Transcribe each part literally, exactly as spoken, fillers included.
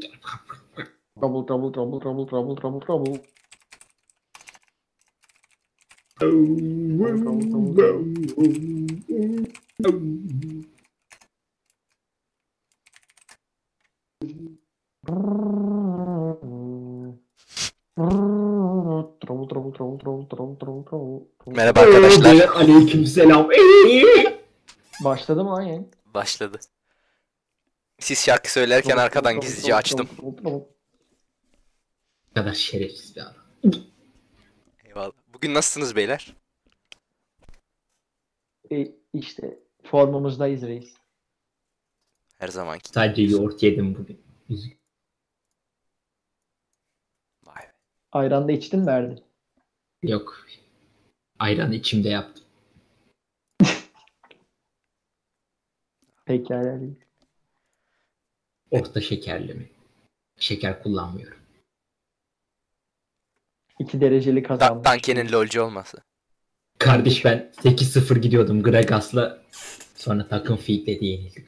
Trouble, trouble, trouble, trouble, trouble, trouble, trouble. Trouble, trouble, trouble, trouble, trouble, trouble, trouble. Merhaba arkadaşlar. Aleykümselam. Başladı mı lan yayın? Başladı. Siz şarkı söylerken arkadan gizlice açtım. Ne kadar şerefsiz bir adam. Eyvallah. Bugün nasılsınız beyler? E, işte formumuzdayız reis. Her zamanki. Sadece yoğurt yedim bugün. Üzgün. Vay be. Ayran da içtin mi Erdi? Yok. Ayranı içimde yaptım. Pekala reis. Orta şekerli mi? Şeker kullanmıyorum. İki dereceli Da kazanmış. Danke'nin lolcu olması. Kardeş ben sekiz sıfır gidiyordum Gragas'la. Sonra takım feed'le yenildik.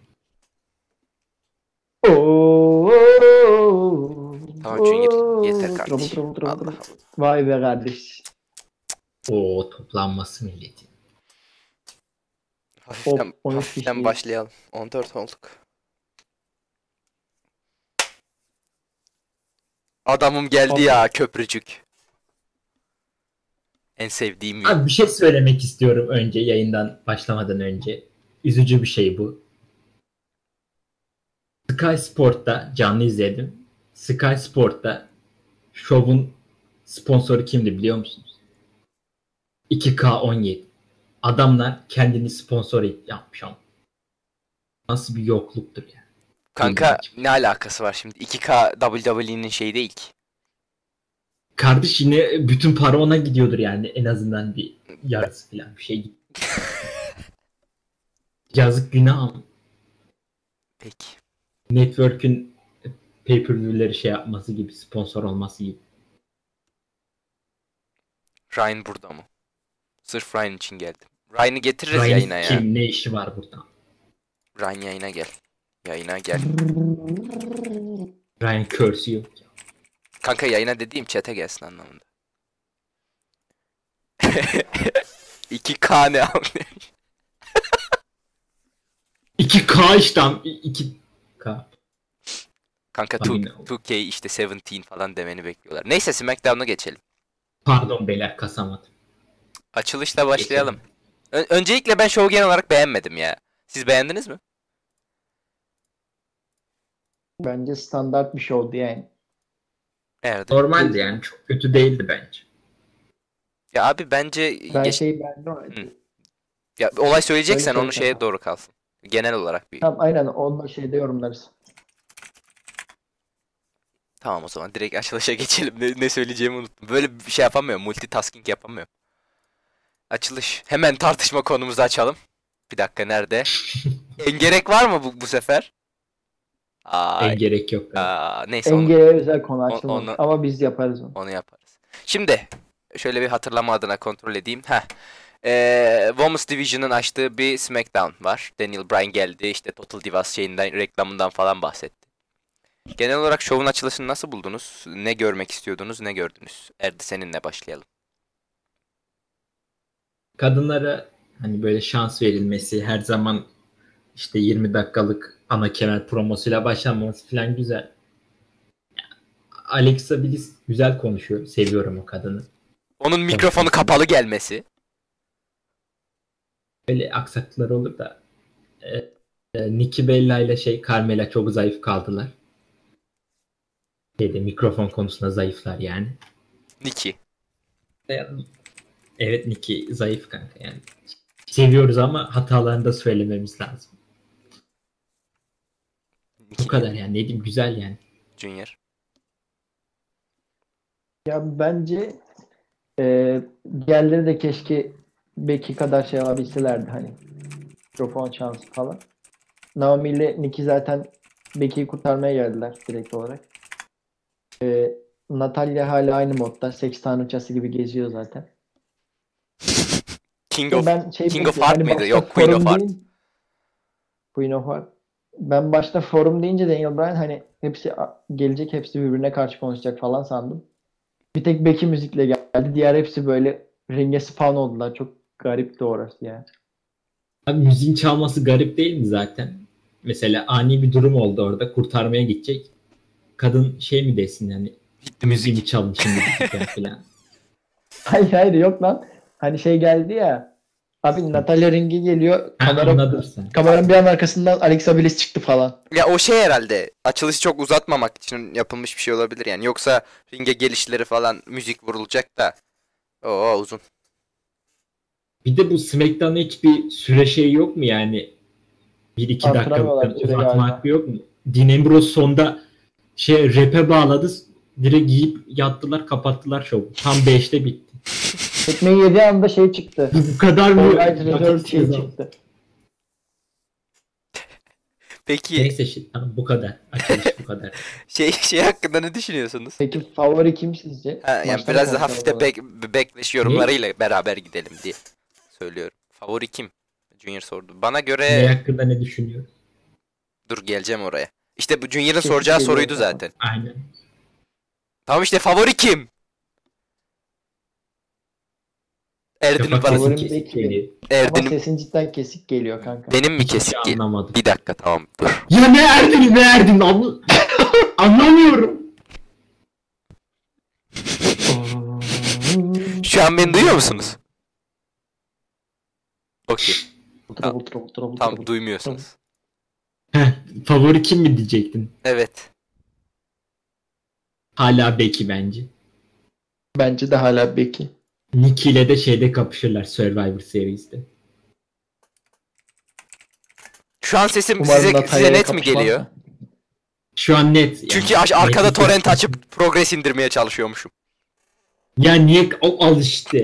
Oo, Tamam Junior, oo, yeter trouble, kardeşim. trouble, trouble, Allah trouble. Allah. Vay be kardeş. Oo toplanması milleti. Hafiften, Hop, on üç hafiften kişiyiz. başlayalım. on dört olduk. Adamım geldi Hop. ya köprücük. En sevdiğim yıl. Abi bir şey söylemek istiyorum önce yayından başlamadan önce. Üzücü bir şey bu. Sky Sport'ta canlı izledim. Sky Sport'ta şovun sponsoru kimdi biliyor musunuz? iki K on yedi. Adamlar kendini sponsor et- yapmış ama. Nasıl bir yokluktur ya. Kanka ne alakası var şimdi? iki K W W E'nin şeyi değil ki. Kardeş yine bütün para ona gidiyordur yani en azından bir yarısı falan bir şey. Yazık günah ama. Peki. Network'ün pay-per-view'leri şey yapması gibi, sponsor olması gibi. Ryan burada mı? Sırf Ryan için geldim. Ryan'ı getiririz Ryan yayına ya. kim, ne işi var burada? Ryan yayına gel. Yayına gel. Ryan Curse'ü yok ya. Kanka yayına dediğim chat'e gelsin anlamında. iki K ne abi? iki K işte iki K. Kanka Tabii two- ne oldu? two K işte on yedi falan demeni bekliyorlar. Neyse SmackDown'a geçelim. Pardon beyler kasamadım. Açılışla başlayalım. Ö- öncelikle ben şovu genel olarak beğenmedim ya. Siz beğendiniz mi? Bence standart bir şey oldu yani. Nerede? Normaldi yani çok kötü değildi bence. Ya abi bence Ben geç- şeyi beğendim. Hı. ya olay söyleyeceksen Söyle, onu söyle şeye kanka. doğru kalsın. Genel olarak bir. Tamam aynen onunla şeyde yorumlarız. Tamam o zaman direkt açılışa geçelim. Ne, ne söyleyeceğimi unuttum. Böyle bir şey yapamıyorum. Multitasking yapamıyorum. Açılış. Hemen tartışma konumuzu açalım. Bir dakika nerede? En gerek var mı bu, bu sefer? Aa, En gerek yok. aa, neyse onu, Engel'e özel konu on- açılmamış onu- ama biz yaparız onu. onu yaparız. Şimdi şöyle bir hatırlama adına kontrol edeyim. Heh. Ee, Women's Division'ın açtığı bir SmackDown var. Daniel Bryan geldi. İşte Total Divas şeyinden, reklamından falan bahsetti. Genel olarak şovun açılışını nasıl buldunuz? Ne görmek istiyordunuz, ne gördünüz? Erdi seninle başlayalım. Kadınlara hani böyle şans verilmesi, her zaman işte yirmi dakikalık ana kemer promosuyla başlanması falan güzel. Alexa Bliss güzel konuşuyor. Seviyorum o kadını. Onun mikrofonu kapalı gelmesi. Böyle aksaklıklar olur da e, e, Nikki Bella ile şey Carmella çok zayıf kaldılar. Şeyde, mikrofon konusunda zayıflar yani. Nikki. E, Evet Nikki zayıf kanka yani. Seviyoruz ama hatalarını da söylememiz lazım. Nikki Bu kadar yani. Ne diyeyim güzel yani. Junior. Ya bence e, diğerleri de keşke Becky kadar şey alabilselerdi hani. Mikrofon şansı falan. Naomi ile Nikki zaten Becky'yi kurtarmaya geldiler direkt olarak. E, Natalya hala aynı modda. Seks tanrıçası gibi geziyor zaten. King Ve of ben şey King of bekliyorum, Heart hani mıydı? başta Yok, Queen of forum Heart. değil, Queen of Heart. Ben başta forum deyince Daniel Bryan hani hepsi a- gelecek, hepsi birbirine karşı konuşacak falan sandım. Bir tek Becky müzikle geldi. Diğer hepsi böyle ringe spawn oldular. Çok garipti orası ya. Abi müziğin çalması garip değil mi zaten? Mesela ani bir durum oldu orada. Kurtarmaya gidecek. Kadın şey mi desin yani? Bitti müzik. Müziğimi çalın şimdi diyecek falan. Hayır hayır yok lan. Hani şey geldi ya. Abi Natalya ringe geliyor. Ha, Kamera, anladım sen. kameranın bir an arkasından Alexa Bliss çıktı falan. Ya o şey herhalde açılışı çok uzatmamak için yapılmış bir şey olabilir yani. Yoksa ringe gelişleri falan müzik vurulacak da. Oo uzun. Bir de bu SmackDown'da hiçbir süre şey yok mu yani? Bir iki Artıramıyorlar dakikalıktan süre uzatmak galiba. yok mu? Dean Ambrose sonda şey rap'e bağladı. Direkt giyip yattılar, kapattılar şovu. Tam beşte bitti. Tekmeyi yediği anda şey çıktı. Bu kadar mı? All Right Reserved şey Yakışıksız çıktı. Peki Neyse şey, tamam, bu kadar. Açılış bu kadar. şey şey hakkında ne düşünüyorsunuz? Peki favori kim sizce? Ha, yani Maçtan biraz da konuşalım hafif de o back, backlash yorumlarıyla beraber gidelim diye söylüyorum. Favori kim? Junior sordu. Bana Ne göre hakkında ne düşünüyor? dur geleceğim oraya. İşte bu Junior'ın Kesin soracağı geliyor soruydu falan. zaten. Aynen. Tamam işte favori kim? Erdin'in Kafa parası. Favorim kesik kesik belki geliyor. Ama Erdin'in sesin cidden kesik geliyor kanka. benim mi Hiçbir kesik şey ki? anlamadım. Bir dakika tamam dur. Ya ne Erdin ne Erdin Anla- anlamıyorum. Şu an beni duyuyor musunuz? Okey. Trouble, trouble, trouble, Tam trouble. duymuyorsunuz. Heh, favori kim mi diyecektin? Evet. Hala Becky bence. Bence de hala Becky. Nikki ile de şeyde kapışırlar Survivor Series'te. Şu an sesim Umarım size, size Natalya'ya net mi kapışmazsa. geliyor? Şu an net. yani. Çünkü aş- arkada Net- torrent açıp progress indirmeye çalışıyormuşum. Ya niye o al işte.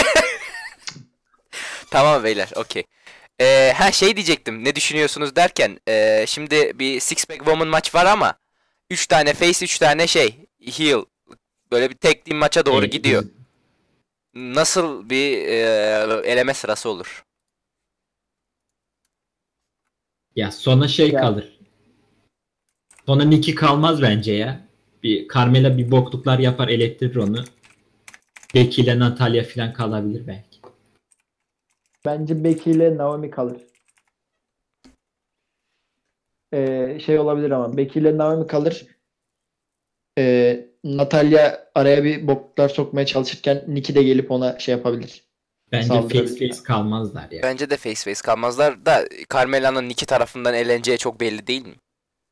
Tamam beyler okey. Ee, ha şey diyecektim ne düşünüyorsunuz derken ee, şimdi bir six pack woman maç var ama üç tane face üç tane şey heel böyle bir tek team maça doğru Evet, gidiyor. biz- Nasıl bir ee, eleme sırası olur? Ya sona şey Ya. kalır. Sona Nikki kalmaz bence ya. Bir Carmella bir bokluklar yapar elettirir onu. Becky ile Natalya falan kalabilir belki. Bence Becky ile Naomi kalır. Ee, şey olabilir ama Becky ile Naomi kalır. Ee, Natalya araya bir boklar sokmaya çalışırken Nikki de gelip ona şey yapabilir. Bence Saldırabilir. face face kalmazlar ya. Bence de face face kalmazlar da Carmella'nın iki tarafından eleneceği çok belli değil mi?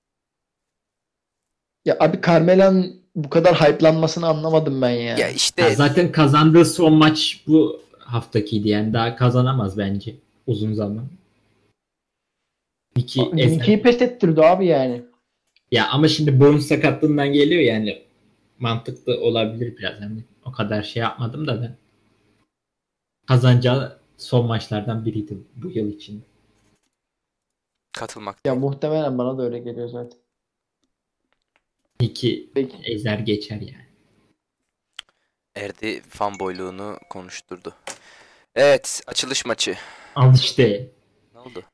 Ya abi Carmela'nın bu kadar hype'lanmasını anlamadım ben ya. Ya işte Ya zaten kazandığı son maç bu haftakiydi yani daha kazanamaz bence uzun zaman. Nikki eser- Nikki'yi pes ettirdi abi yani. Ya ama şimdi boyun sakatlığından geliyor yani mantıklı olabilir biraz hani o kadar şey yapmadım da ben. Kazanacağı son maçlardan biriydi bu yıl için. katılmak. Ya muhtemelen bana da öyle geliyor zaten. Nikki Peki. ezer geçer yani. Erdi fanboyluğunu konuşturdu. Evet, açılış maçı. Al işte. Ne oldu?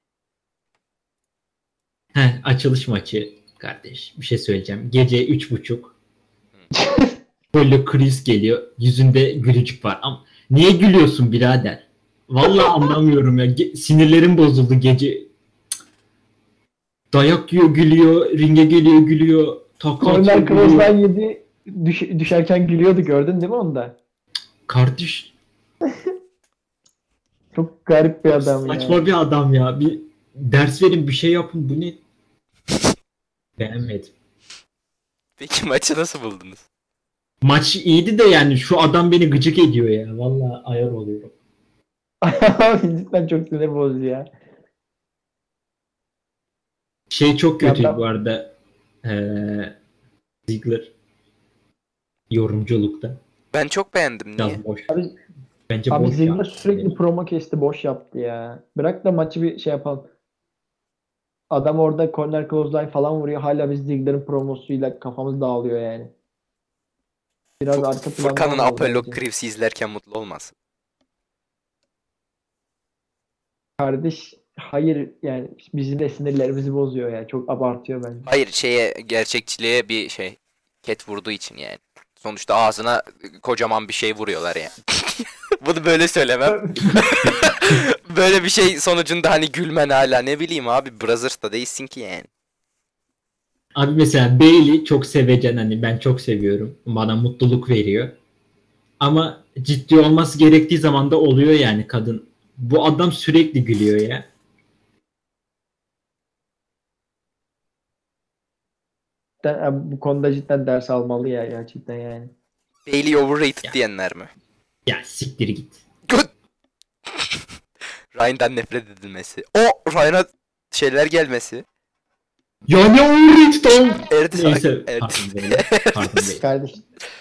Heh, açılış maçı kardeş. Bir şey söyleyeceğim. Gece üç buçuk. Böyle Chris geliyor. Yüzünde gülücük var. Ama niye gülüyorsun birader? Vallahi anlamıyorum ya. Ge- sinirlerim bozuldu gece. Cık. Dayak yiyor gülüyor. Ringe geliyor gülüyor. Takla atıyor Corner gülüyor. Cross'tan yedi düş- düşerken gülüyordu, gördün değil mi onu da? Kardeş Çok garip bir adam saçma ya. bir adam ya. Bir ders verin bir şey yapın. Bu ne? Beğenmedim. Peki maçı nasıl buldunuz? Maç iyiydi de yani şu adam beni gıcık ediyor ya. Vallahi ayar oluyorum. Abi cidden çok sinir bozucu ya. Şey çok Ya kötü ben- bu arada. Ee, Ziggler yorumculukta. Ben çok beğendim. Niye? Biraz boş. Abi, Bence abi boş Ziggler yaptı. sürekli promo kesti, boş yaptı ya. Bırak da maçı bir şey yapalım. Adam orada corner clothesline falan vuruyor. Hala biz Ziggler'ın promosuyla kafamız dağılıyor yani. Biraz Fu- arka planda Furkan'ın olmalı Apollo bence. Creeves'i izlerken mutlu olmaz. Kardeş Hayır yani bizim de sinirlerimizi bozuyor ya. Çok abartıyor bence. Hayır, şeye, gerçekçiliğe bir şey ket vurduğu için yani. Sonuçta ağzına kocaman bir şey vuruyorlar yani. Bunu böyle söylemem. Böyle bir şey sonucunda hani gülmen hala, ne bileyim abi, Brothers'ta değilsin ki yani. Abi mesela Bailey çok sevecen, hani ben çok seviyorum. Bana mutluluk veriyor. Ama ciddi olması gerektiği zaman da oluyor yani kadın. Bu adam sürekli gülüyor ya. Cidden- bu konuda cidden ders almalı ya gerçekten yani. Bailey overrated Ya. diyenler mi? Ya siktir git. Good. Ryan'dan nefret edilmesi. O Ryan'a şeyler gelmesi. Ya ne overrated oğlum. Erdi Neyse Evet. pardon Bailey. Pardon Bailey. Kardeş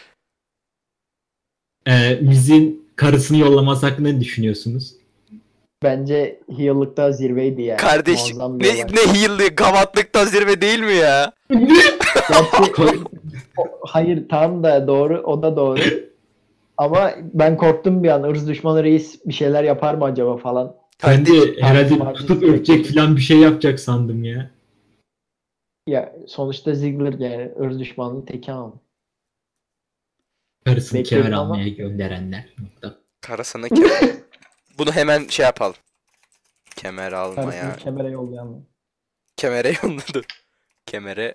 Ee, Miz'in karısını yollaması hakkında ne düşünüyorsunuz? bence heal'lıkta zirveydi ya. Kardeş, Muazzam bir ne, olay. ne heal'lı gavatlıkta zirve değil mi ya? Gerçi- o- hayır tam da doğru, o da doğru. Ama ben korktum bir an, ırz düşmanı reis bir şeyler yapar mı acaba falan. Ben de Kardeş, herhalde Marcus- tutup öpecek falan bir şey yapacak sandım ya. Ya sonuçta Ziggler yani ırz düşmanının teki ama. Karısını Bekledim kemer ama- almaya gönderenler. Nokta. karasını kemer. Bunu hemen şey yapalım. Kemer almaya. Karısını kemere yollayanlar. Kemere yolladı. Kemere.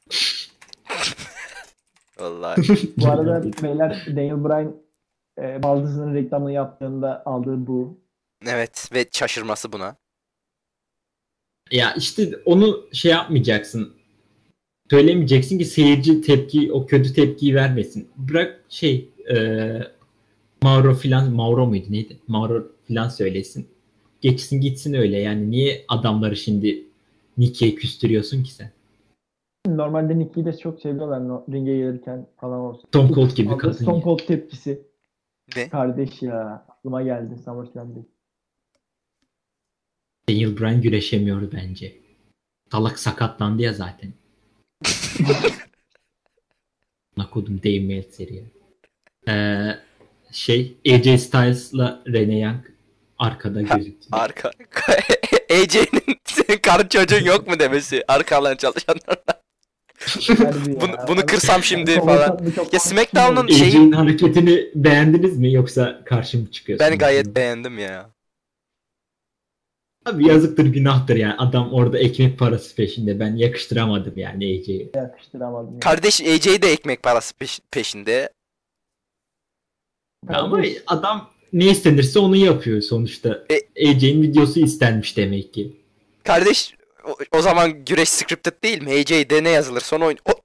Vallahi. Bu arada beyler Daniel Bryan e, baldızının reklamını yaptığında aldığı bu. Evet, ve şaşırması buna. Ya işte onu şey yapmayacaksın. Söylemeyeceksin ki seyirci tepki, o kötü tepkiyi vermesin. Bırak şey e, Mauro filan, Mauro muydu neydi? Mauro filan söylesin. Geçsin gitsin öyle yani. Niye adamları şimdi Nick'e küstürüyorsun ki sen? Normalde Nicki'yi de çok seviyorlar no, ringe gelirken falan olsun. Stone Cold gibi Aldığı kadın Stone ya. Cold tepkisi. Ne? Kardeş ya. Aklıma geldi SummerSlam'da. Daniel Bryan güreşemiyor bence. Salak sakatlandı ya zaten. Nakodum Dave Meltzer ya. Ee, şey A J Styles'la Renee Young arkada gözüktü. Arka. A J'nin senin karın çocuğun yok mu demesi. Arkadan çalışanlarla. Harbi ya. Bunu, bunu kırsam şimdi Çok- falan. çok- Ya SmackDown'un A şeyi J'nin hareketini beğendiniz mi yoksa karşı mı çıkıyorsunuz? ben gayet beğendim ya. Abi yazıktır günahtır yani. Adam orada ekmek parası peşinde. Ben yakıştıramadım yani A J'yi. yakıştıramadım. ya. Kardeş, A J de ekmek parası peş- peşinde. Ama Kardeş, adam ne istenirse onu yapıyor sonuçta. E- A J'nin videosu istenmiş demek ki. Kardeş, o, o zaman güreş scripted değil mi? A J'de ne yazılır son oyun. O,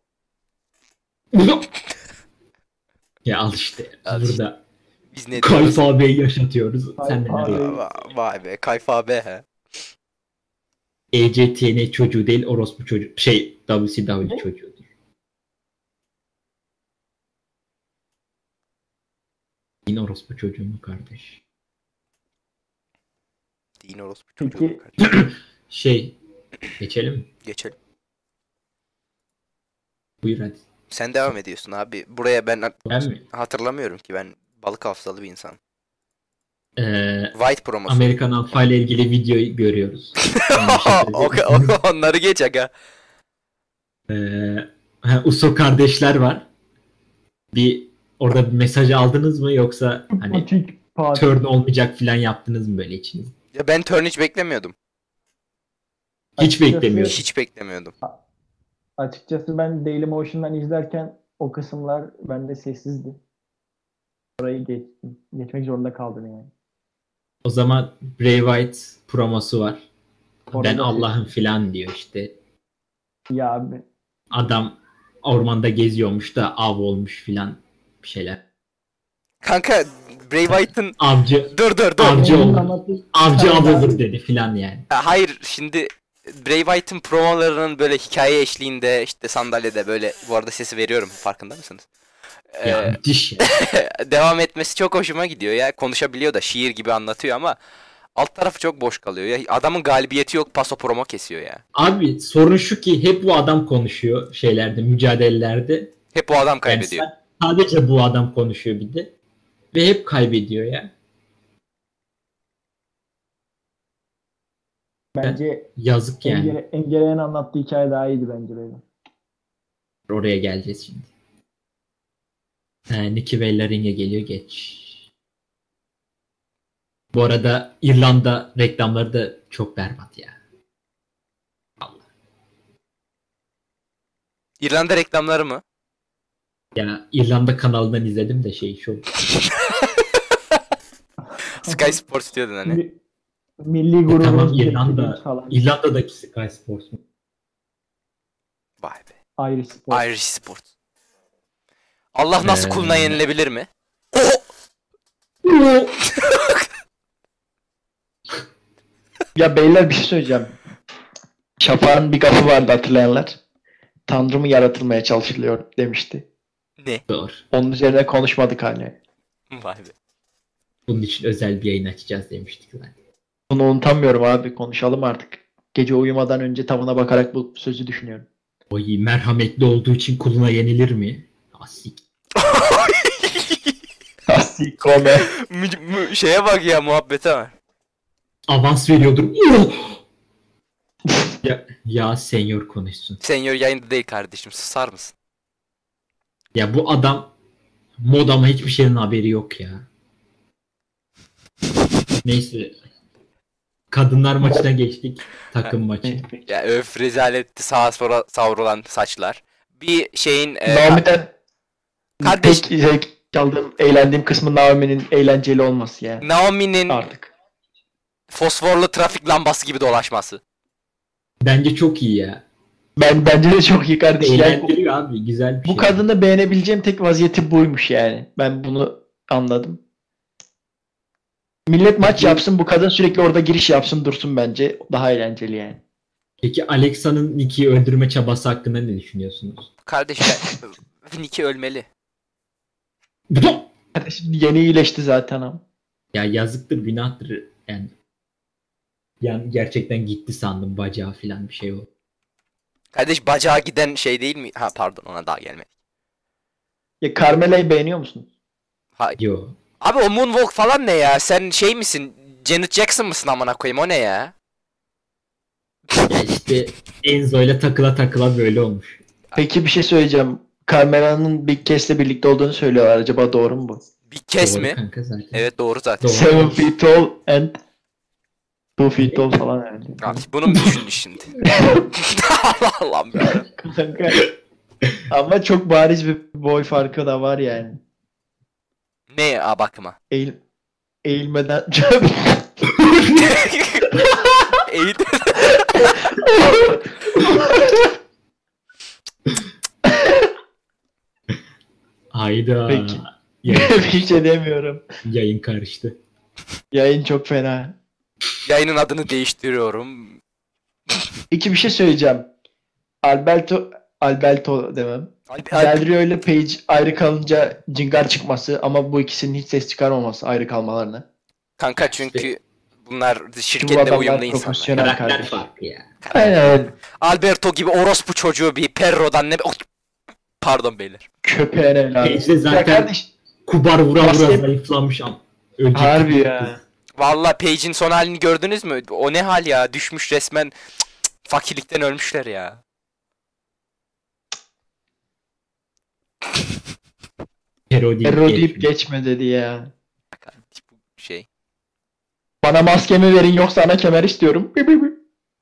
Ya al işte. Al işte. Burada biz ne diyoruz? Kayfa Bey'i yaşatıyoruz. Sen Kayfa de ne Bey. diyorsun? Va- Vay be, Kayfa be he. A J T N çocuğu değil, orospu çocuğu. Şey, W C W Ne? çocuğudur. Yine orospu çocuğu mu kardeş? Din orospu Peki- çocuğu kardeş. Şey, geçelim mi? Geçelim. Buyur hadi. Sen devam ediyorsun abi. Buraya ben Ben mi? hatırlamıyorum ki, ben balık hafızalı bir insan. Ee, White promosu. Amerikan Alpha ile ilgili videoyu görüyoruz. o, o- onları geç aga. Ee, ha, Uso kardeşler var. Bir orada bir mesaj aldınız mı yoksa hani Patik Patik. turn olmayacak falan yaptınız mı böyle içiniz? Ya ben turn hiç beklemiyordum. Hiç Açıkçası- beklemiyorum. Hiç beklemiyordum. Açıkçası ben Dailymotion'dan izlerken o kısımlar bende sessizdi. Orayı geçtim. Geçmek zorunda kaldım yani. O zaman Bray Wyatt promosu var. Orada Ben da- Allah'ım filan diyor işte. Ya abi. Adam ormanda geziyormuş da av olmuş filan bir şeyler. Kanka, Bray Wyatt'ın... Avcı Dur dur dur. Avcı Benim olur. anlatı- avcı av Hayır, olur dedi filan yani. Ha, Hayır, şimdi Bray Wyatt'ın promolarının böyle hikaye eşliğinde işte sandalyede böyle, bu arada sesi veriyorum, farkında mısınız? Ee, Ya müthiş ya. devam etmesi çok hoşuma gidiyor ya. Konuşabiliyor da şiir gibi anlatıyor ama alt tarafı çok boş kalıyor ya. Adamın galibiyeti yok, paso promo kesiyor ya. Abi sorun şu ki hep bu adam konuşuyor şeylerde, mücadelelerde. Hep o adam Yani kaybediyor. sa- sadece bu adam konuşuyor bir de. Ve hep kaybediyor ya. Bence Yazık yani. Engele, Engeleyen anlattığı hikaye daha iyiydi bence benim. Oraya geleceğiz şimdi. He, Nicky Bellering'e geliyor geç. Bu arada İrlanda reklamları da çok berbat ya. Allah. İrlanda reklamları mı? Ya İrlanda kanalından izledim de şey şu. Sky Sports diyordun hani. Mi- Milli E, gururumuz tamam çekti İrlanda. falan. İrlanda'daki Sky Sports mu? Vay be. Irish Sport. Irish Sports. Allah nasıl Ee, kuluna yenilebilir mi? Ya beyler bir şey söyleyeceğim. Şafak'ın bir gafı vardı hatırlayanlar. Tanrı mı yaratılmaya çalışılıyor demişti. Ne? Doğru. Onun üzerine konuşmadık hala. Vay be. Bunun için özel bir yayın açacağız demiştik zaten. Bunu unutamıyorum abi. Konuşalım artık. Gece uyumadan önce tavana bakarak bu sözü düşünüyorum. Oy merhametli olduğu için kuluna yenilir mi? Asik. Asikome. Mü- mü- şeye bak ya, muhabbete var. Avans veriyordur. ya, ya senyor konuşsun. Senior yayında değil kardeşim, susar mısın? Ya bu adam mod ama hiçbir şeyin haberi yok ya. Neyse. Kadınlar maçına geçtik. Takım maçı. Ya öf, rezaletti, sağa sola savrulan saçlar. Bir şeyin e, Naomi'den Kardeş- tek zevk aldığım, eğlendiğim kısmı Naomi'nin eğlenceli olması yani. Naomi'nin Artık. fosforlu trafik lambası gibi dolaşması. Bence çok iyi ya. Ben bence de çok iyi kardeşim. Yani bu, Eğlendiriyor abi. Güzel bir bu şey. kadını beğenebileceğim tek vaziyeti buymuş yani. Ben bunu anladım. Millet maç yapsın, bu kadın sürekli orada giriş yapsın dursun bence. Daha eğlenceli yani. Peki Alexa'nın Nicky'yi öldürme çabası hakkında ne düşünüyorsunuz? Kardeşler, Nicky ölmeli. Kardeşim yeni iyileşti zaten ama. Ya yazıktır, günahtır yani. Yani gerçekten gitti sandım, bacağı falan bir şey oldu. Kardeş, bacağa giden şey değil mi? Ha pardon, ona daha gelmedi. Ya Carmela'yı beğeniyor musun? Ha, Yo. abi o moonwalk falan ne ya? Sen şey misin? Janet Jackson mısın amına koyayım, o ne ya? Ya işte Enzo ile takıla takıla böyle olmuş. Peki bir şey söyleyeceğim. Carmela'nın Big Cass'le birlikte olduğunu söylüyorlar. Acaba doğru mu bu? Bir kes Doğru mi? kanka zaten. Evet, doğru zaten. Doğru. Seven feet tall and two feet tall falan yani. Abi, bunu mu düşündün şimdi? Allah Allah be. Kanka. Ama çok bariz bir boy farkı da var yani. Ne ya bakma. Eğil eğilmeden İyi. Hayda. Peki. Yayın, bir şey demiyorum. yayın karıştı. Yayın çok fena. Yayının adını değiştiriyorum. İki bir şey söyleyeceğim. Alberto Alberto demem. Alp, Alp, Del Rio ile Page ayrı kalınca Cingar çıkması ama bu ikisinin hiç ses çıkarmaması ayrı kalmalarını. kanka çünkü bunlar Bu şirketle adamlar uyumlu insanlar. profesyonel Karakter kardeş. farkı ya. Aynen. Alberto gibi orospu çocuğu bir Perro'dan ne... Oh, pardon beyler. Köpeğin evladı. Page de Ya zaten kardeş kubar vura vura Basket- zayıflamış ama. Önceki harbi ya. Valla Paige'in son halini gördünüz mü? O ne hal ya? Düşmüş resmen. Cık cık, fakirlikten ölmüşler ya. Hero deyip Hero deyip geçmiş. geçme dedi ya. Kardeş, bu şey. Bana maskemi verin yoksa ana kemer istiyorum. Bi bi bi.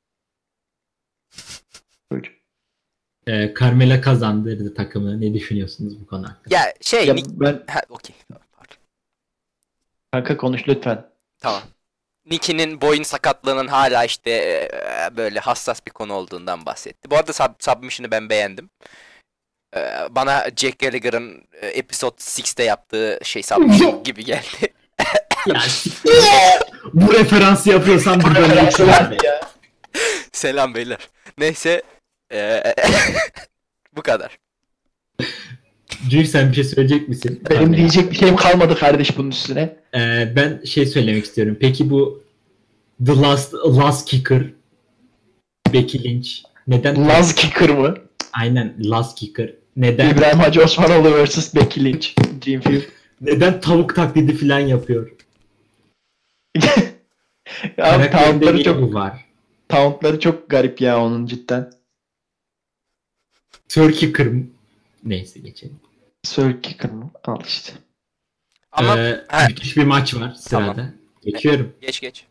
Böyle. Ee, Carmela kazandırdı takımı. Ne düşünüyorsunuz bu konu hakkında? Ya şey. Ya Nick... ben Ha, okey. Tamam, pardon. kanka konuş lütfen. Tamam. Nicky'nin boyun sakatlığının hala işte eee, böyle hassas bir konu olduğundan bahsetti. Bu arada sub submission'ı ben beğendim. Eee, bana Jack Gallagher'ın e, Episode altıda yaptığı şey submission gibi geldi. Ya, bu referansı yapıyorsan burada ne işin var? ya. Selam beyler. Neyse. eee, bu kadar. Cüy sen bir şey söyleyecek misin? Benim Carmela. diyecek bir şeyim kalmadı kardeş bunun üstüne. Ee, ben şey söylemek istiyorum. Peki bu The Last Last Kicker Becky Lynch neden? Laz Kicker mı? Aynen Last Kicker. Neden? İbrahim Hacı Osmanoğlu versus Becky Lynch. Dream Field. Neden tavuk taklidi falan yapıyor? Ya Karakterinde tavukları niye çok bu var? Tauntları çok garip ya onun cidden. Turkey kırm. Neyse geçelim. Circular mı? Al işte. Ama Ee, ha, müthiş bir maç var sırada. Tamam. Geçiyorum. geç geç.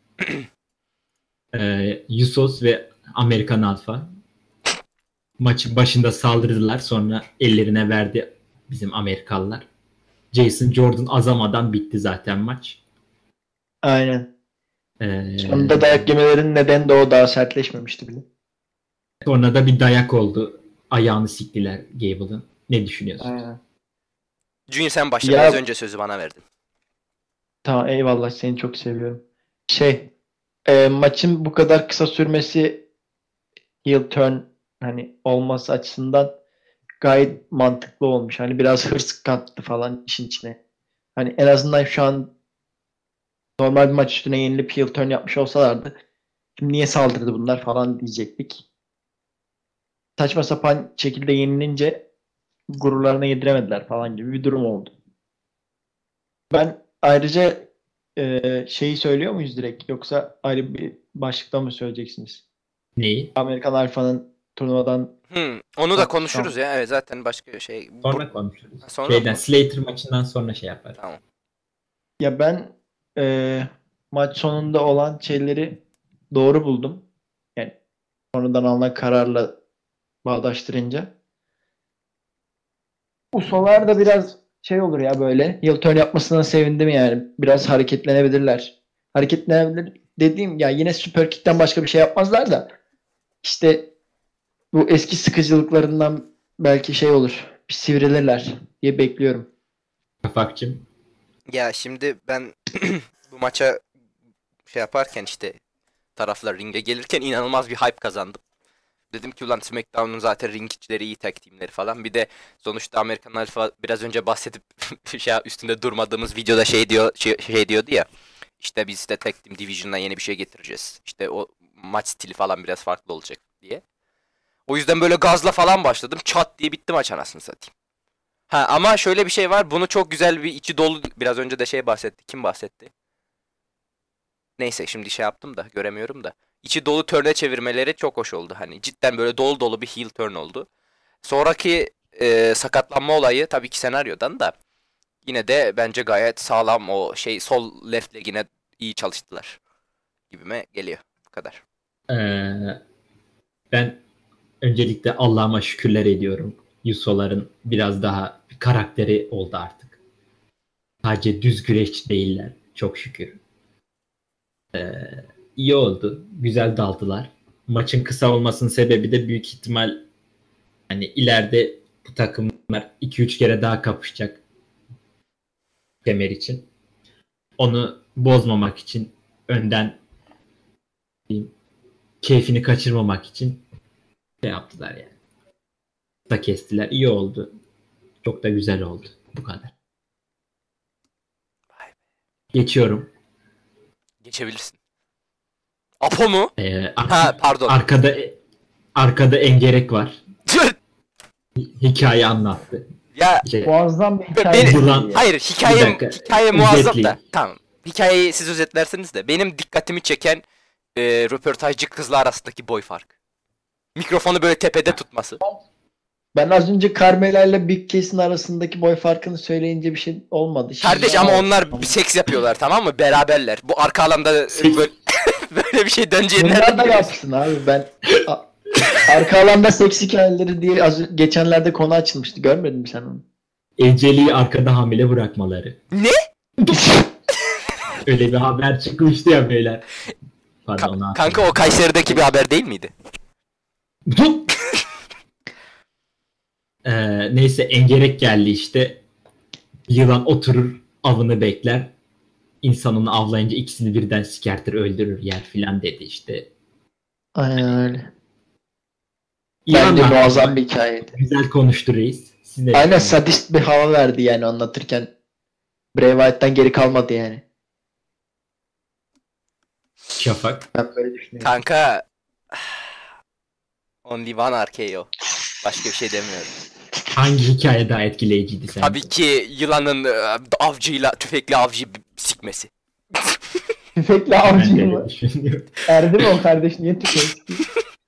Ee, Usos ve Amerikan Alpha maçın başında saldırdılar. Sonra ellerine verdi bizim Amerikalılar. Jason Jordan azamadan bitti zaten maç. Aynen. Ee, Sonunda dayak yemelerinin nedeni de o, daha sertleşmemişti bile. Sonra da bir dayak oldu. Ayağını siktiler Gable'ın. Ne düşünüyorsun? Aynen. Junior sen başla. Ya- Biraz önce sözü bana verdin. Tamam, eyvallah, seni çok seviyorum. Şey e, maçın bu kadar kısa sürmesi, heel turn hani olması açısından gayet mantıklı olmuş. Hani biraz hırs kattı falan işin içine. Hani en azından şu an normal bir maç üstüne yenilip heel turn yapmış olsalardı şimdi niye saldırdı bunlar falan diyecektik. Saçma sapan şekilde yenilince gururlarına yediremediler falan gibi bir durum oldu. Ben ayrıca e, şeyi söylüyor muyuz direkt, yoksa ayrı bir başlıkta mı söyleyeceksiniz? Neyi? Amerikan Alfa'nın turnuvadan Hmm, onu da Tamam, konuşuruz tamam. ya. Evet, zaten başka şey. Bu- Sonra konuşuruz. Ha, sonra Şeyden mı? Slater maçından sonra şey yapar. Tamam. ya ben e, maç sonunda olan şeyleri doğru buldum. Yani sonradan alınan kararla bağdaştırınca. Usolar da biraz şey olur ya böyle. Heel turn yapmasına sevindim yani. Biraz hareketlenebilirler. Hareketlenebilir dediğim ya, yine süper kick'ten başka bir şey yapmazlar da işte bu eski sıkıcılıklarından belki şey olur. Bir sivrilirler diye bekliyorum. Şafak'cığım. Ya şimdi ben bu maça şey yaparken işte taraflar ringe gelirken inanılmaz bir hype kazandım. Dedim ki ulan SmackDown'un zaten ring içleri iyi, tag teamleri falan. Bir de sonuçta American Alpha biraz önce bahsedip şey üstünde durmadığımız videoda şey diyor şey, şey diyordu ya. İşte biz de tag team division'dan yeni bir şey getireceğiz. İşte o maç stili falan biraz farklı olacak diye. O yüzden böyle gazla falan başladım. Çat diye bitti maç, anasını satayım. Ha ama şöyle bir şey var. Bunu çok güzel bir içi dolu, biraz önce de şey bahsetti. Kim bahsetti? Neyse şimdi şey yaptım da göremiyorum da. İçi dolu turn'e çevirmeleri çok hoş oldu. Hani cidden böyle dolu dolu bir heel turn oldu. Sonraki e, sakatlanma olayı tabii ki senaryodan da yine de bence gayet sağlam, o şey sol left legine iyi çalıştılar gibime geliyor. Bu kadar. Ee, ben öncelikle Allah'ıma şükürler ediyorum. Yusoların biraz daha bir karakteri oldu artık. Sadece düz güreşçi değiller. Çok şükür. Ee, iyi oldu. Güzel daldılar. Maçın kısa olmasının sebebi de büyük ihtimal hani ileride bu takımlar iki üç kere daha kapışacak kemer için. Onu bozmamak için, önden diyeyim, keyfini kaçırmamak için şey yaptılar yani. Da kestiler. İyi oldu. Çok da güzel oldu. Bu kadar. Vay be. Geçiyorum. Geçebilirsin. Apo mu? Ee, ar- Ha pardon. arkada arkada Engerek var. Hikaye anlattı. Ya İşte, Muazzam bir Be- hikaye. beni- Buradan- hayır Bir hikaye dakika, hikaye muazzam da. özetleyeyim. Tamam. Hikayeyi siz özetlersiniz de benim dikkatimi çeken e, röportajcı kızla arasındaki boy farkı. Mikrofonu böyle tepede tutması. Ben az önce Carmela ile Big Cass'in arasındaki boy farkını söyleyince bir şey olmadı. Şimdi Kardeş ama onlar bir seks yapıyorlar, tamam mı? Beraberler. Bu arka alanda e, Seks- böyle, böyle bir şey döneceğini Bunlar nereden da biliyorsun? yapsın abi. Ben A- arka alanda seks hikayeleri diye az geçenlerde konu açılmıştı. Görmedin mi sen onu? Eceli'yi arkada hamile bırakmaları. Ne? Öyle bir haber çıkmıştı ya beyler. Pardon, Ka- onu kanka o Kayseri'deki bir haber değil miydi? Tut! Ee, neyse Engerek geldi işte. Yılan oturur, avını bekler. İnsan onu avlayınca ikisini birden sikertir, öldürür, yer filan dedi işte. Aynen öyle. İyi Bence anlattı. muazzam bir hikayeydi. Güzel konuştu reis. Siz ne Aynen, düşünüyorsunuz? sadist bir hava verdi yani anlatırken. Bray Wyatt'tan geri kalmadı yani. Şafak. Ben böyle düşünüyorum. Kanka Only One R K O. Başka bir şey demiyorum. Hangi hikaye daha etkileyiciydi sence? Tabii ki yılanın e, avcıyla, tüfekli avcı sikmesi. Tüfekli Ben de avcı öyle mı? düşünüyorum. Erdi mi o kardeş? Niye tüfek sıkıyor?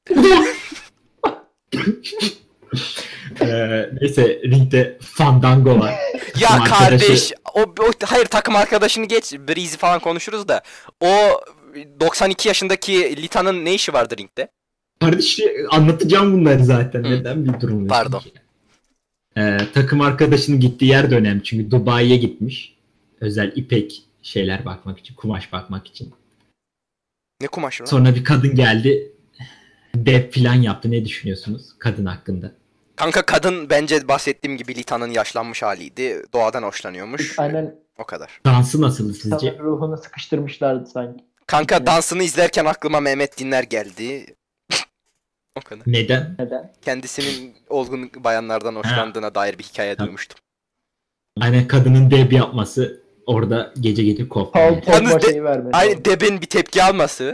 Ee, neyse ringde Fandango var. Ya Takım kardeş o, o hayır takım arkadaşını geç, Breezy falan konuşuruz da o doksan iki yaşındaki Lita'nın ne işi vardı ringde? Kardeş anlatacağım bunları zaten. Hı. Neden bir durum Pardon. Ee, takım arkadaşının gittiği yer de önemli. Çünkü Dubai'ye gitmiş. Özel ipek şeyler bakmak için. Kumaş bakmak için. Ne kumaşı lan? Sonra bir kadın geldi. Dep falan yaptı. Ne düşünüyorsunuz kadın hakkında? Kanka kadın bence bahsettiğim gibi Lita'nın yaşlanmış haliydi. Doğadan hoşlanıyormuş. Aynen O kadar. Dansı nasıl sizce? insanın ruhunu sıkıştırmışlardı sanki. Kanka dansını izlerken aklıma Mehmet Dinler geldi. O kadar. Neden? Neden? Kendisinin olgun bayanlardan hoşlandığına dair bir hikaye Tabii. duymuştum. Hani kadının deb yapması orada gece gece koptu. Paul Yani. Yalnız Pogba de- şeyi vermedi. Aynı Deb'in bir tepki alması.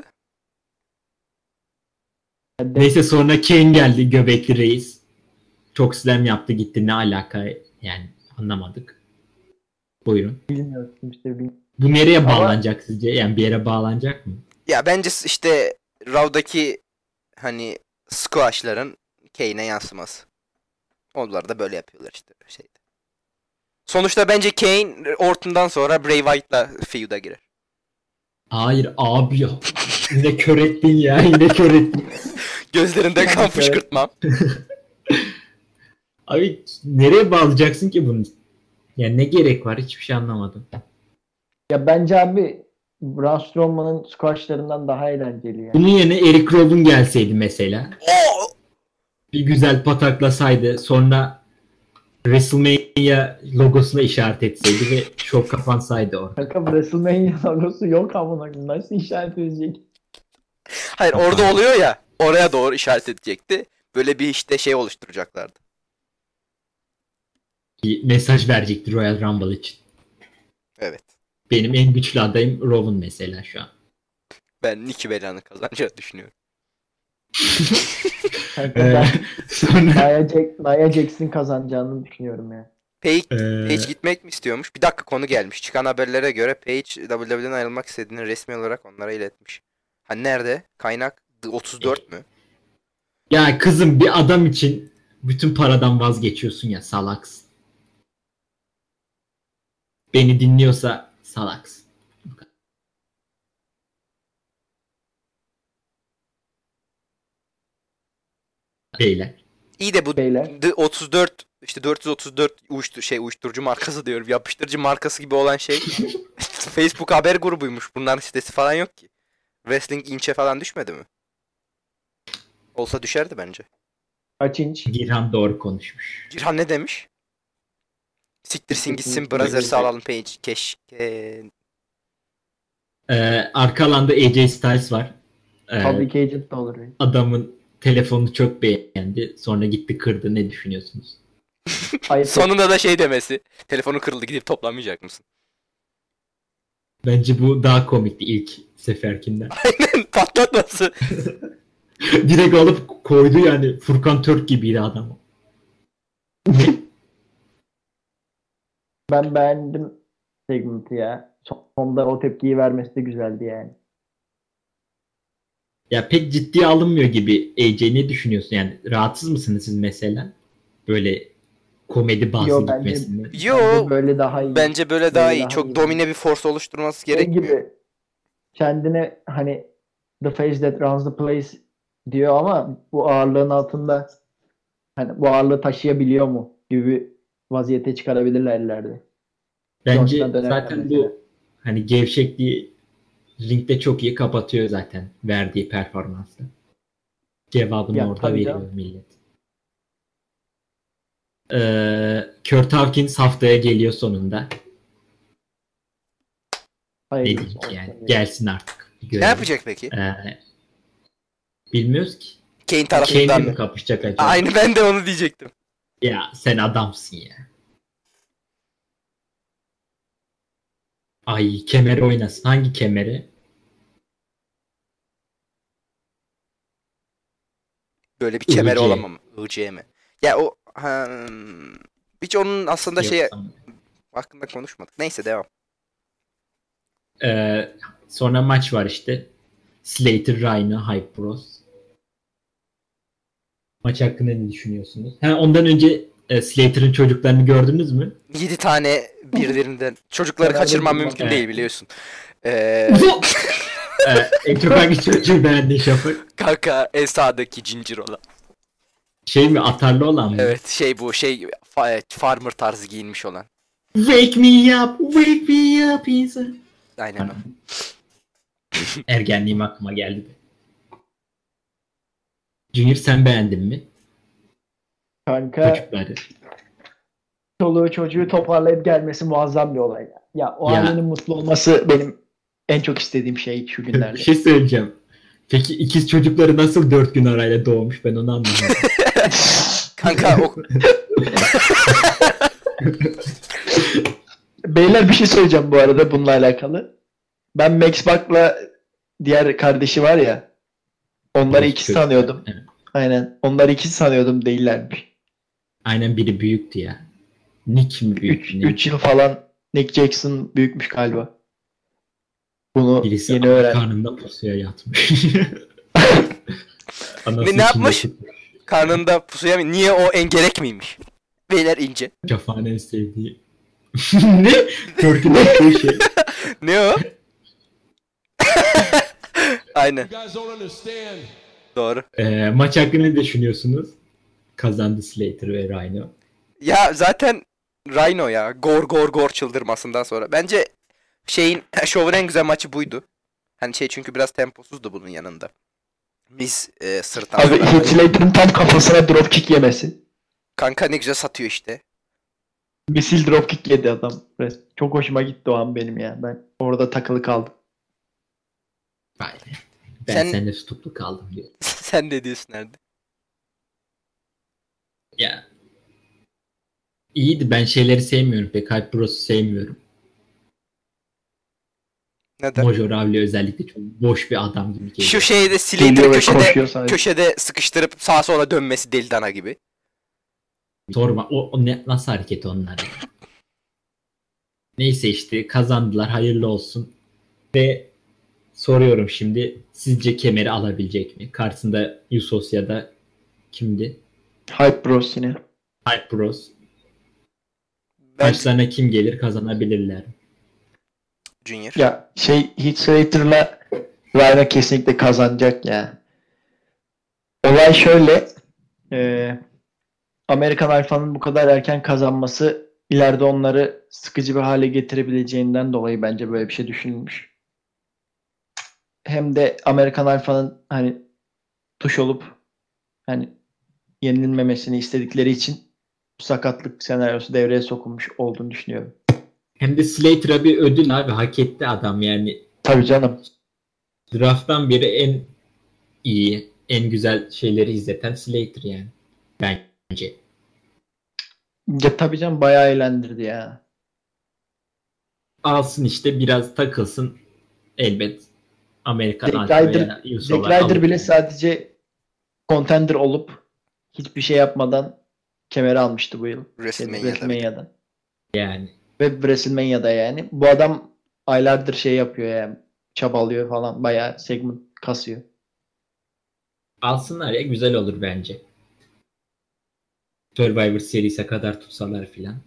De- Neyse sonra Kane geldi. Göbekli reis. Çok slam yaptı gitti. Ne alaka yani anlamadık. Buyurun. Bilmiyorsun işte. Bil- Bu nereye Ama- bağlanacak sizce? Yani bir yere bağlanacak mı? Ya bence işte Raw'daki hani squashların Kane'e yansıması. Onlar da böyle yapıyorlar işte şeyde. Sonuçta bence Kane Orton'dan sonra Bray Wyatt'la feud'a girer. Hayır abi ya. Yine kör ettin ya. Yine kör ettin. Gözlerinden kan Evet. fışkırtmam. Abi nereye bağlayacaksın ki bunu? Yani ne gerek var? Hiçbir şey anlamadım. Ya bence abi Braun Strowman'ın squashlarından daha eğlenceli yani. Bunun yerine Eric Rowan gelseydi mesela. Oo! Bir güzel pataklasaydı. Sonra WrestleMania logosuna işaret etseydi ve şov kapansaydı orada. Kanka WrestleMania logosu yok amına koyayım. Nasıl işaret edecek? Hayır orada oluyor ya. Oraya doğru işaret edecekti. Böyle bir işte şey oluşturacaklardı. Bir mesaj verecekti Royal Rumble için. Evet. Benim en güçlü adayım Rowan mesela şu an. Ben Nikki Bella'nın kazanacağını düşünüyorum. Kanka Ee, ben sonra Nia, Jack, Nia Jax'in kazanacağını düşünüyorum ya. Paige, Ee, Paige gitmek mi istiyormuş? Bir dakika konu gelmiş. Çıkan haberlere göre Paige W W E'den ayrılmak istediğini resmi olarak onlara iletmiş. Ha nerede? Kaynak The otuz dört mü? ya kızım bir adam için bütün paradan vazgeçiyorsun ya salaksın. Beni dinliyorsa salaksın. Beyler. İyi de bu Beyler. The otuz dört işte dört yüz otuz dört uyuştur şey uyuşturucu markası diyorum. Yapıştırıcı markası gibi olan şey Facebook haber grubuymuş. Bunların sitesi falan yok ki. Wrestling inçe falan düşmedi mi? Olsa düşerdi bence. Kaç inç? Girhan doğru konuşmuş. Girhan ne demiş? Siktirsin gitsin Brothers'ı alalım Paige. Keşke. Ee, arka alanda A J Styles var. Ee, Public agent da olur. Yani. adamın telefonunu çok beğendi. Sonra gitti kırdı. Ne düşünüyorsunuz? Ayıp. Sonunda da şey demesi. Telefonu kırıldı gidip toplamayacak mısın? Bence bu daha komikti ilk seferkinden. Aynen patlatması. Direkt alıp koydu yani. Furkan Türk gibiydi adam. Ben beğendim segmenti ya. Sonunda o tepkiyi vermesi de güzeldi yani. Ya pek ciddiye alınmıyor gibi. A J ne düşünüyorsun? Yani rahatsız mısınız siz mesela? Böyle komedi bazlı Yo, bence- gitmesinde. Yo Bence böyle daha iyi. bence böyle daha Böyle iyi. daha Çok iyi. domine bir force oluşturması Şey gerekmiyor. gibi kendine hani the face that runs the place diyor ama bu ağırlığın altında hani bu ağırlığı taşıyabiliyor mu gibi bir vaziyete çıkarabilirler ileride. Bence Johnson'a dönerken zaten mesela. bu hani gevşekliği ringde çok iyi kapatıyor zaten verdiği performansla. Cevabını Ya, orada tabii veriyor canım. millet. Ee, Kurt Hawkins haftaya geliyor sonunda. Ne Hayır, diyeyim ki yani. Gelsin artık. Ne Görelim. yapacak peki? Ee, bilmiyoruz ki. Kane Kane'le tarafından mi mı? kapışacak acaba? Aynı ben de onu diyecektim. Ya sen adamsın ya. Ay kemer oynasın. Hangi kemeri? Böyle bir kemer I C. olamam. I C mi? Ya o hmm, hiç onun aslında şey Yok, tamam. hakkında konuşmadık. Neyse devam. Ee, Sonra maç var işte. Slater, Rhino, Hype Bros. Maç hakkında ne düşünüyorsunuz? Ha, ondan önce e, Slater'ın çocuklarını gördünüz mü? yedi tane birbirinden. Çocukları Beraber kaçırmam durmak. mümkün Evet. değil biliyorsun. Ee, e, en çok hangi çocuğu beğendin Şafak? kanka en sağdaki cincir olan. Şey mi, atarlı olan mı? Evet şey bu şey fa- farmer tarzı giyinmiş olan. Wake me up, wake me up inside. Aynen o. Ergenliğim aklıma geldi. Junior sen beğendin mi Kanka çocukları? çoluğu çocuğu toparlayıp gelmesi muazzam bir olay. Ya, ya o Ya. ailenin mutlu olması benim en çok istediğim şey şu Bir günlerde. şey söyleyeceğim. Peki ikiz çocukları nasıl dört gün arayla doğmuş, ben onu anlamadım. Kanka o Beyler bir şey söyleyeceğim bu arada bununla alakalı. Ben Max Buck'la diğer kardeşi var ya. Onları Evet, ikisi çocuk. sanıyordum. Evet. Aynen. Onları ikisi sanıyordum, değillermiş. Aynen, biri büyüktü ya. Nick mi büyük? 3 yıl falan Nick Jackson büyükmüş galiba. Bunu Birisi yeni ana öğrendim. karnında pusuya yatmış. Anası Ne- ne içinde yapmış? tutmuş. karnında pusuya mı? Niye o engerek miymiş? Beyler ince. Cafan'ın en sevdiği. Ne? Turkey bir şey. Ne o? Aynen. You guys don't understand. Doğru. Ee, maç hakkında ne düşünüyorsunuz? Kazandı Slater ve Rhino. Ya zaten Rhino ya. Gor gor gor çıldırmasından sonra. Bence şeyin şovun en güzel maçı buydu. Hani şey çünkü biraz temposuzdu bunun yanında. Biz e, sırttan Abi sonra- Heath Slater'ın tam kafasına dropkick yemesi. Kanka ne güzel satıyor işte. Misil dropkick yedi adam. Res- Çok hoşuma gitti o an benim ya. Ben orada takılı kaldım. Vay be. Ben Sen- seninle tutuklu kaldım diyor. Sen ne diyorsun nerede? Ya. İyiydi. Ben şeyleri sevmiyorum. Pek Hype Bros'u sevmiyorum. Neden? Mojo Rawley özellikle çok boş bir adam gibi geliyor. Şu şeyde Slater Geliyor ve köşede koşuyor sadece. köşede sıkıştırıp sağa sola dönmesi deli dana gibi. Sorma. O, o ne, nasıl hareket onlar? ya? Neyse işte kazandılar. Hayırlı olsun. Ve soruyorum şimdi. Sizce kemeri alabilecek mi? Karşısında Usos ya da kimdi? Hype Bros yine. Hype Bros. Ben Karşılarına kim gelir, kazanabilirler. Junior. Ya şey Heath Slater'la Rhino kesinlikle kazanacak ya. Olay şöyle. E, Amerikan Alfa'nın bu kadar erken kazanması ileride onları sıkıcı bir hale getirebileceğinden dolayı bence böyle bir şey düşünülmüş. Hem de Amerikan Alfa'nın hani tuş olup hani yenilmemesini istedikleri için bu sakatlık senaryosu devreye sokulmuş olduğunu düşünüyorum. Hem de Slater'a bir ödül abi. Hak etti adam yani. Tabii canım. Draft'tan beri en iyi, en güzel şeyleri izleten Slater yani. Bence. Ya tabii canım, bayağı eğlendirdi ya. Alsın işte, biraz takılsın. Elbet Amerikan Zack Alfa Ryder, veya Zack Uso'lar Ryder alır bile yani. sadece contender olup hiçbir şey yapmadan kemeri almıştı bu yıl. WrestleMania'da. WrestleMania'da. Yani. Ve WrestleMania'da yani. Bu adam aylardır şey yapıyor yani. Çabalıyor falan. Bayağı segment kasıyor. Alsınlar ya, güzel olur bence. Survivor Series'e kadar tutsalar filan.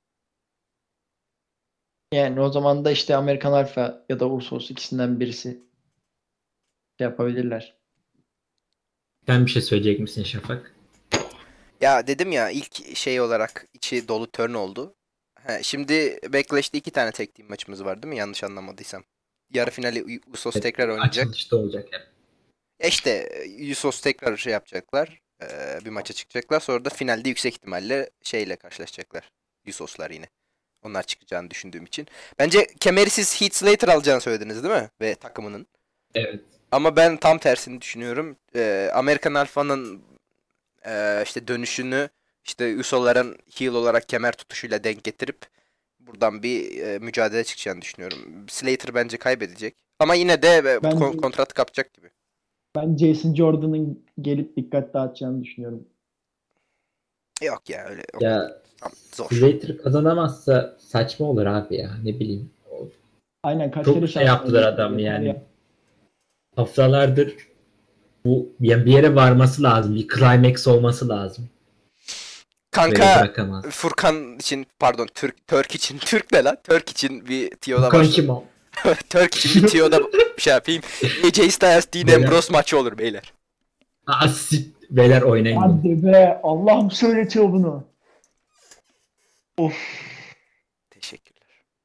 Yani o zaman da işte Amerikan Alpha ya da Usos ikisinden birisi şey yapabilirler. Sen bir şey söyleyecek misin Şafak? Ya dedim ya ilk şey olarak içi dolu turn oldu. Ha, şimdi Backlash'te iki tane tek team maçımız var değil mi? Yanlış anlamadıysam. Yarı finali Usos tekrar oynayacak. Açılışta olacak hep. E işte Usos tekrar şey yapacaklar. Ee, bir maça çıkacaklar. Sonra da finalde yüksek ihtimalle şeyle karşılaşacaklar. Usoslar yine. Onlar çıkacağını düşündüğüm için. Bence kemeri siz Heath Slater alacağını söylediniz değil mi? Ve takımının. Evet. Ama ben tam tersini düşünüyorum. Ee, Amerikan Alpha'nın e, işte dönüşünü işte Uso'ların heel olarak kemer tutuşuyla denk getirip buradan bir e, mücadele çıkacağını düşünüyorum. Slater bence kaybedecek. Ama yine de e, Bence- kon- kontrat kapacak gibi. Ben Jason Jordan'ın gelip dikkat dağıtacağını düşünüyorum. Yok ya öyle. Yok. Ya Tam zor. Slater kazanamazsa saçma olur abi ya. Ne bileyim. Aynen kaç Çok kere şey şans yaptılar verdi. adam Yeter yani. ya. Haftalardır bu yani bir yere varması lazım. Bir climax olması lazım. Böyle Kanka bırakamaz. Furkan için pardon Türk Türk için Türk ne lan? Türk için bir tiyoda Furkan başladı. kim o? Türk için bir tiyoda bir şey yapayım. A J Styles Dean Beyler. Ambrose maçı olur beyler. Aa, sit. Beyler oynayın. bunu. Hadi be. Allah'ım söyletiyor bunu. Of. Teşekkürler.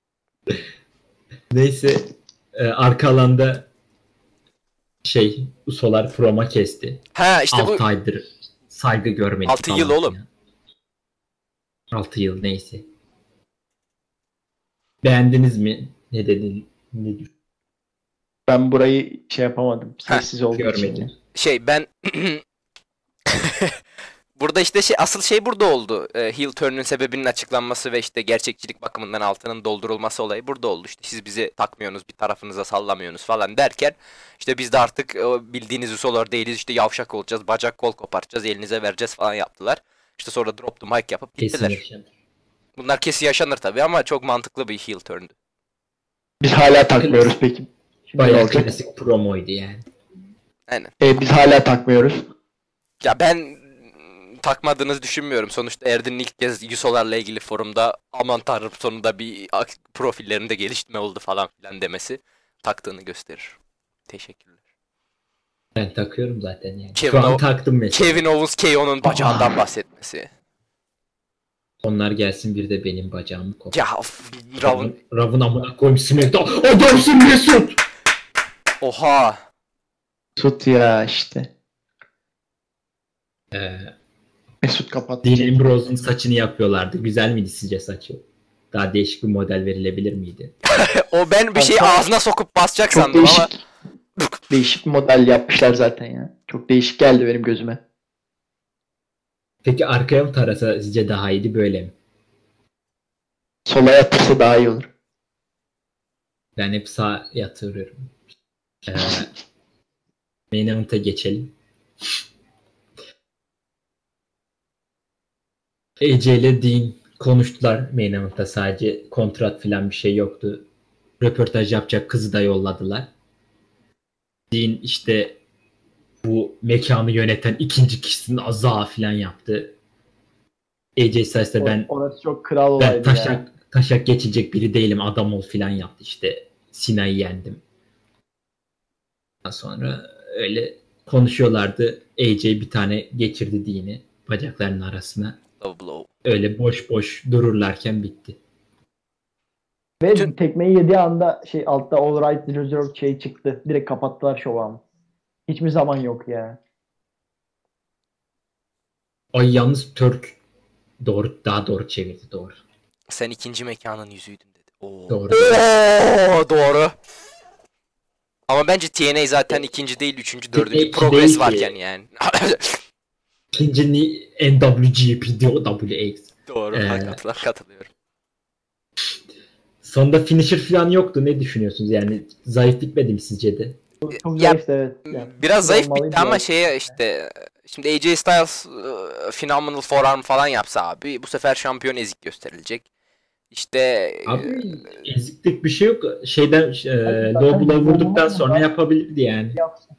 Neyse e, arka alanda şey Usolar Proma kesti. Ha işte bu altı aydır saygı görmedik. Altı yıl falan oğlum. filan. altı yıl neyse. Beğendiniz mi? Ne dedin? Ne düşün- Ben burayı şey yapamadım. Heh, Sessiz olduğu için. görmedim. şey ben burada işte şey asıl şey burada oldu. Ee, heel turn'un sebebinin açıklanması ve işte gerçekçilik bakımından altının doldurulması olayı burada oldu. İşte siz bizi takmıyorsunuz, bir tarafınıza sallamıyorsunuz falan derken işte biz de artık o bildiğiniz usolar değiliz. İşte yavşak olacağız, bacak kol kopartacağız, elinize vereceğiz falan yaptılar. İşte sonra drop the mic yapıp Kesin gittiler. yaşanır. Bunlar kesin yaşanır tabii ama çok mantıklı bir heel turn'du. Biz hala takmıyoruz peki. Şimdi ne Bayağı olacak? klasik promoydu yani. Aynen. E, biz hala takmıyoruz. Ya ben takmadığınızı düşünmüyorum. Sonuçta Erdin'in ilk kez Yusolarla ilgili forumda aman tanrım sonunda bir ak- profillerinde gelişme oldu falan filan demesi taktığını gösterir. Teşekkürler. Ben takıyorum zaten yani. Kevin Şu an O- taktım mesela. Kevin Owens K O'nun bacağından bahsetmesi. Onlar gelsin bir de benim bacağımı kopar. Ya of, Rav'ın Rav'ın amına koyayım Smackdown. Adamsın Mesut. oha. Mesut ya işte. Ee, Mesut kapattı. Dean Ambrose'un saçını yapıyorlardı. Güzel miydi sizce saçı? Daha değişik bir model verilebilir miydi? O ben bir şey Kanka, ağzına sokup basacak Çok sandım ama değişik. Değişik bir model yapmışlar zaten ya. Çok değişik geldi benim gözüme. Peki arkaya mı tarasa sizce daha iyiydi böyle mi? Sola yatırsa daha iyi olur. Ben hep sağ yatırıyorum. Ee, Main event'a geçelim. A J ile Dean konuştular main event'ta, sadece kontrat falan bir şey yoktu. Röportaj yapacak kızı da yolladılar. Dean işte bu mekanı yöneten ikinci kişinin azağı falan yaptı. A J Styles de ben Orası çok kral ben olaydı taşak ya. taşak geçecek biri değilim, adam ol falan yaptı, işte Sina'yı yendim. Daha sonra öyle konuşuyorlardı. A J bir tane geçirdi Dean'i bacaklarının arasına. low blow. Öyle boş boş dururlarken bitti. Ve Tüm- tekmeyi yediği anda şey altta All Right Reserve şey çıktı. Direkt kapattılar şovu ama. Hiçbir zaman yok ya. Ay yalnız Türk doğru, daha doğru çevirdi, doğru. Sen ikinci mekanın yüzüydün dedi. Oo. Doğru. Oo, doğru. Ama bence T N A zaten ikinci değil, üçüncü, T N A dördüncü iki progress değil ki. varken yani. İkinci N W G P W X. Doğru, Ee, katılıyorum, katılıyorum. Sonunda finisher falan yoktu. Ne düşünüyorsunuz? Yani zayıf bitmedi mi sizce de? Çok, çok Ya, zayıftı evet. Yani, Biraz zayıf olmalıydı bitti ama yani. şeye işte şimdi A J Styles e, phenomenal forearm falan yapsa abi bu sefer şampiyon ezik gösterilecek. İşte e, Abi eziklik bir şey yok. Şeyden e, zaten low blow low vurduktan blow sonra var. yapabilirdi yani. Yapsın.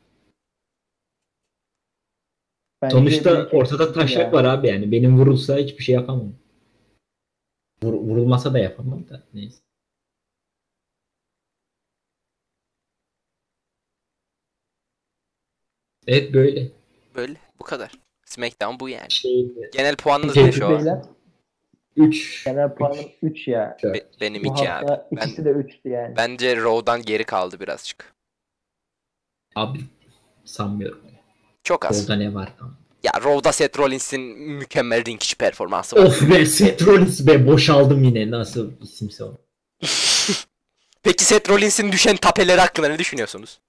Bence Sonuçta direkt ortada eksikti taşak ya. var abi yani. Benim vurulsa hiçbir şey yapamam. Vur, vurulmasa da yapamam da. Neyse. Evet böyle. böyle bu kadar. SmackDown bu yani. Şey, Genel puanınız Şey- ne şu an? Beyler, üç. genel puanım üç ya. Be- benim Bu iki abi. hafta Ben, ikisi de üçtü yani. bence Raw'dan geri kaldı birazcık. Abi sanmıyorum. Çok az. Orada ne var tam? Ya Raw'da Seth Rollins'in mükemmel ring içi performansı var. Of be, Seth Rollins be, boşaldım yine. Nasıl isimse o. Peki Seth Rollins'in düşen tapeleri hakkında ne düşünüyorsunuz?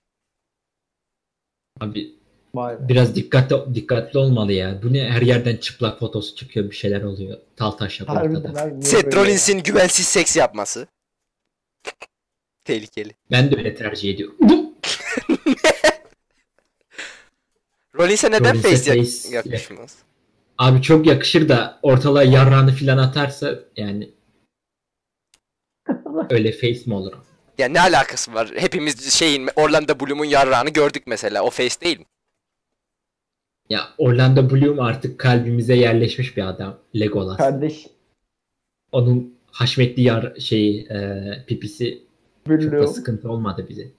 Abi Vay be. biraz dikkatli dikkatli olmalı ya. Bu ne, her yerden çıplak fotosu çıkıyor, bir şeyler oluyor. Tal taşak Harbiden ortada. abi, niye Seth böyle ya? Rollins'in güvensiz seks yapması. Tehlikeli. Ben de öyle tercih ediyorum. Rollins'e neden Rollins'e face, yak- face- yakışmaz? Abi çok yakışır da ortalığa yarrağını filan atarsa yani öyle face mi olur? Ya ne alakası var? Hepimiz şeyin Orlando Bloom'un yarrağını gördük mesela. O face değil mi? Ya Orlando Bloom artık kalbimize yerleşmiş bir adam. Legolas. Kardeş Onun haşmetli yar şeyi e, pipisi çok da Bloom. sıkıntı olmadı bize.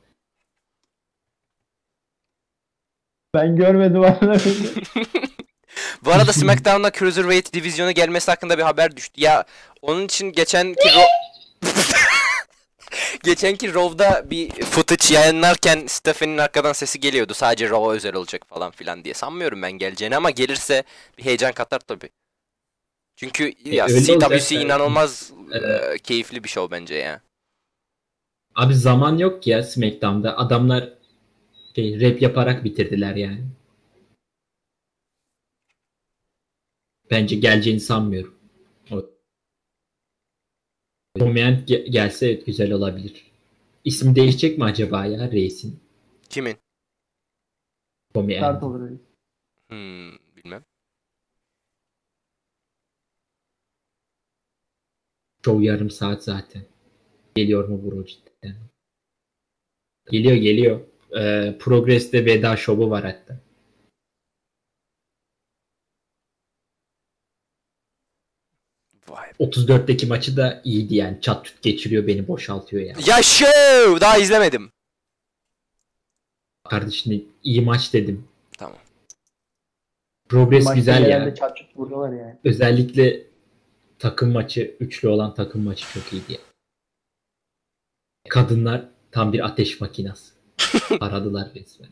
Ben görmedim anlamını. Bu arada SmackDown'da Cruiserweight divizyonu gelmesi hakkında bir haber düştü. Ya onun için geçenki Ro- geçenki Raw'da bir footage yayınlarken Stephanie'nin arkadan sesi geliyordu. Sadece Raw'a özel olacak falan filan diye. Sanmıyorum ben geleceğini ama gelirse bir heyecan katar tabii. Çünkü ya öyle C W olacak C tabii. inanılmaz Evet. e, keyifli bir show bence ya. Abi zaman yok ki ya SmackDown'da. Adamlar şey, rap yaparak bitirdiler yani. Bence geleceğini sanmıyorum. O Komient ge- gelse evet, güzel olabilir. İsmi değişecek mi acaba ya Reis'in? Kimin? Start Komient. olur öyle. Hmm, bilmem. Show yarım saat zaten. Geliyor mu bro cidden? Geliyor geliyor. Ee, Progress'te veda şovu var hatta. Vay be. otuz dörtteki maçı da iyiydi yani. Çat tut geçiriyor beni boşaltıyor ya. Ya show! Daha izlemedim. Kardeşim iyi maç dedim. Tamam. Progress Maçta güzel genelde ya. çat çut vuruyorlar yani. Özellikle takım maçı, üçlü olan takım maçı çok iyiydi ya. Kadınlar tam bir ateş makinası. Aradılar resmen.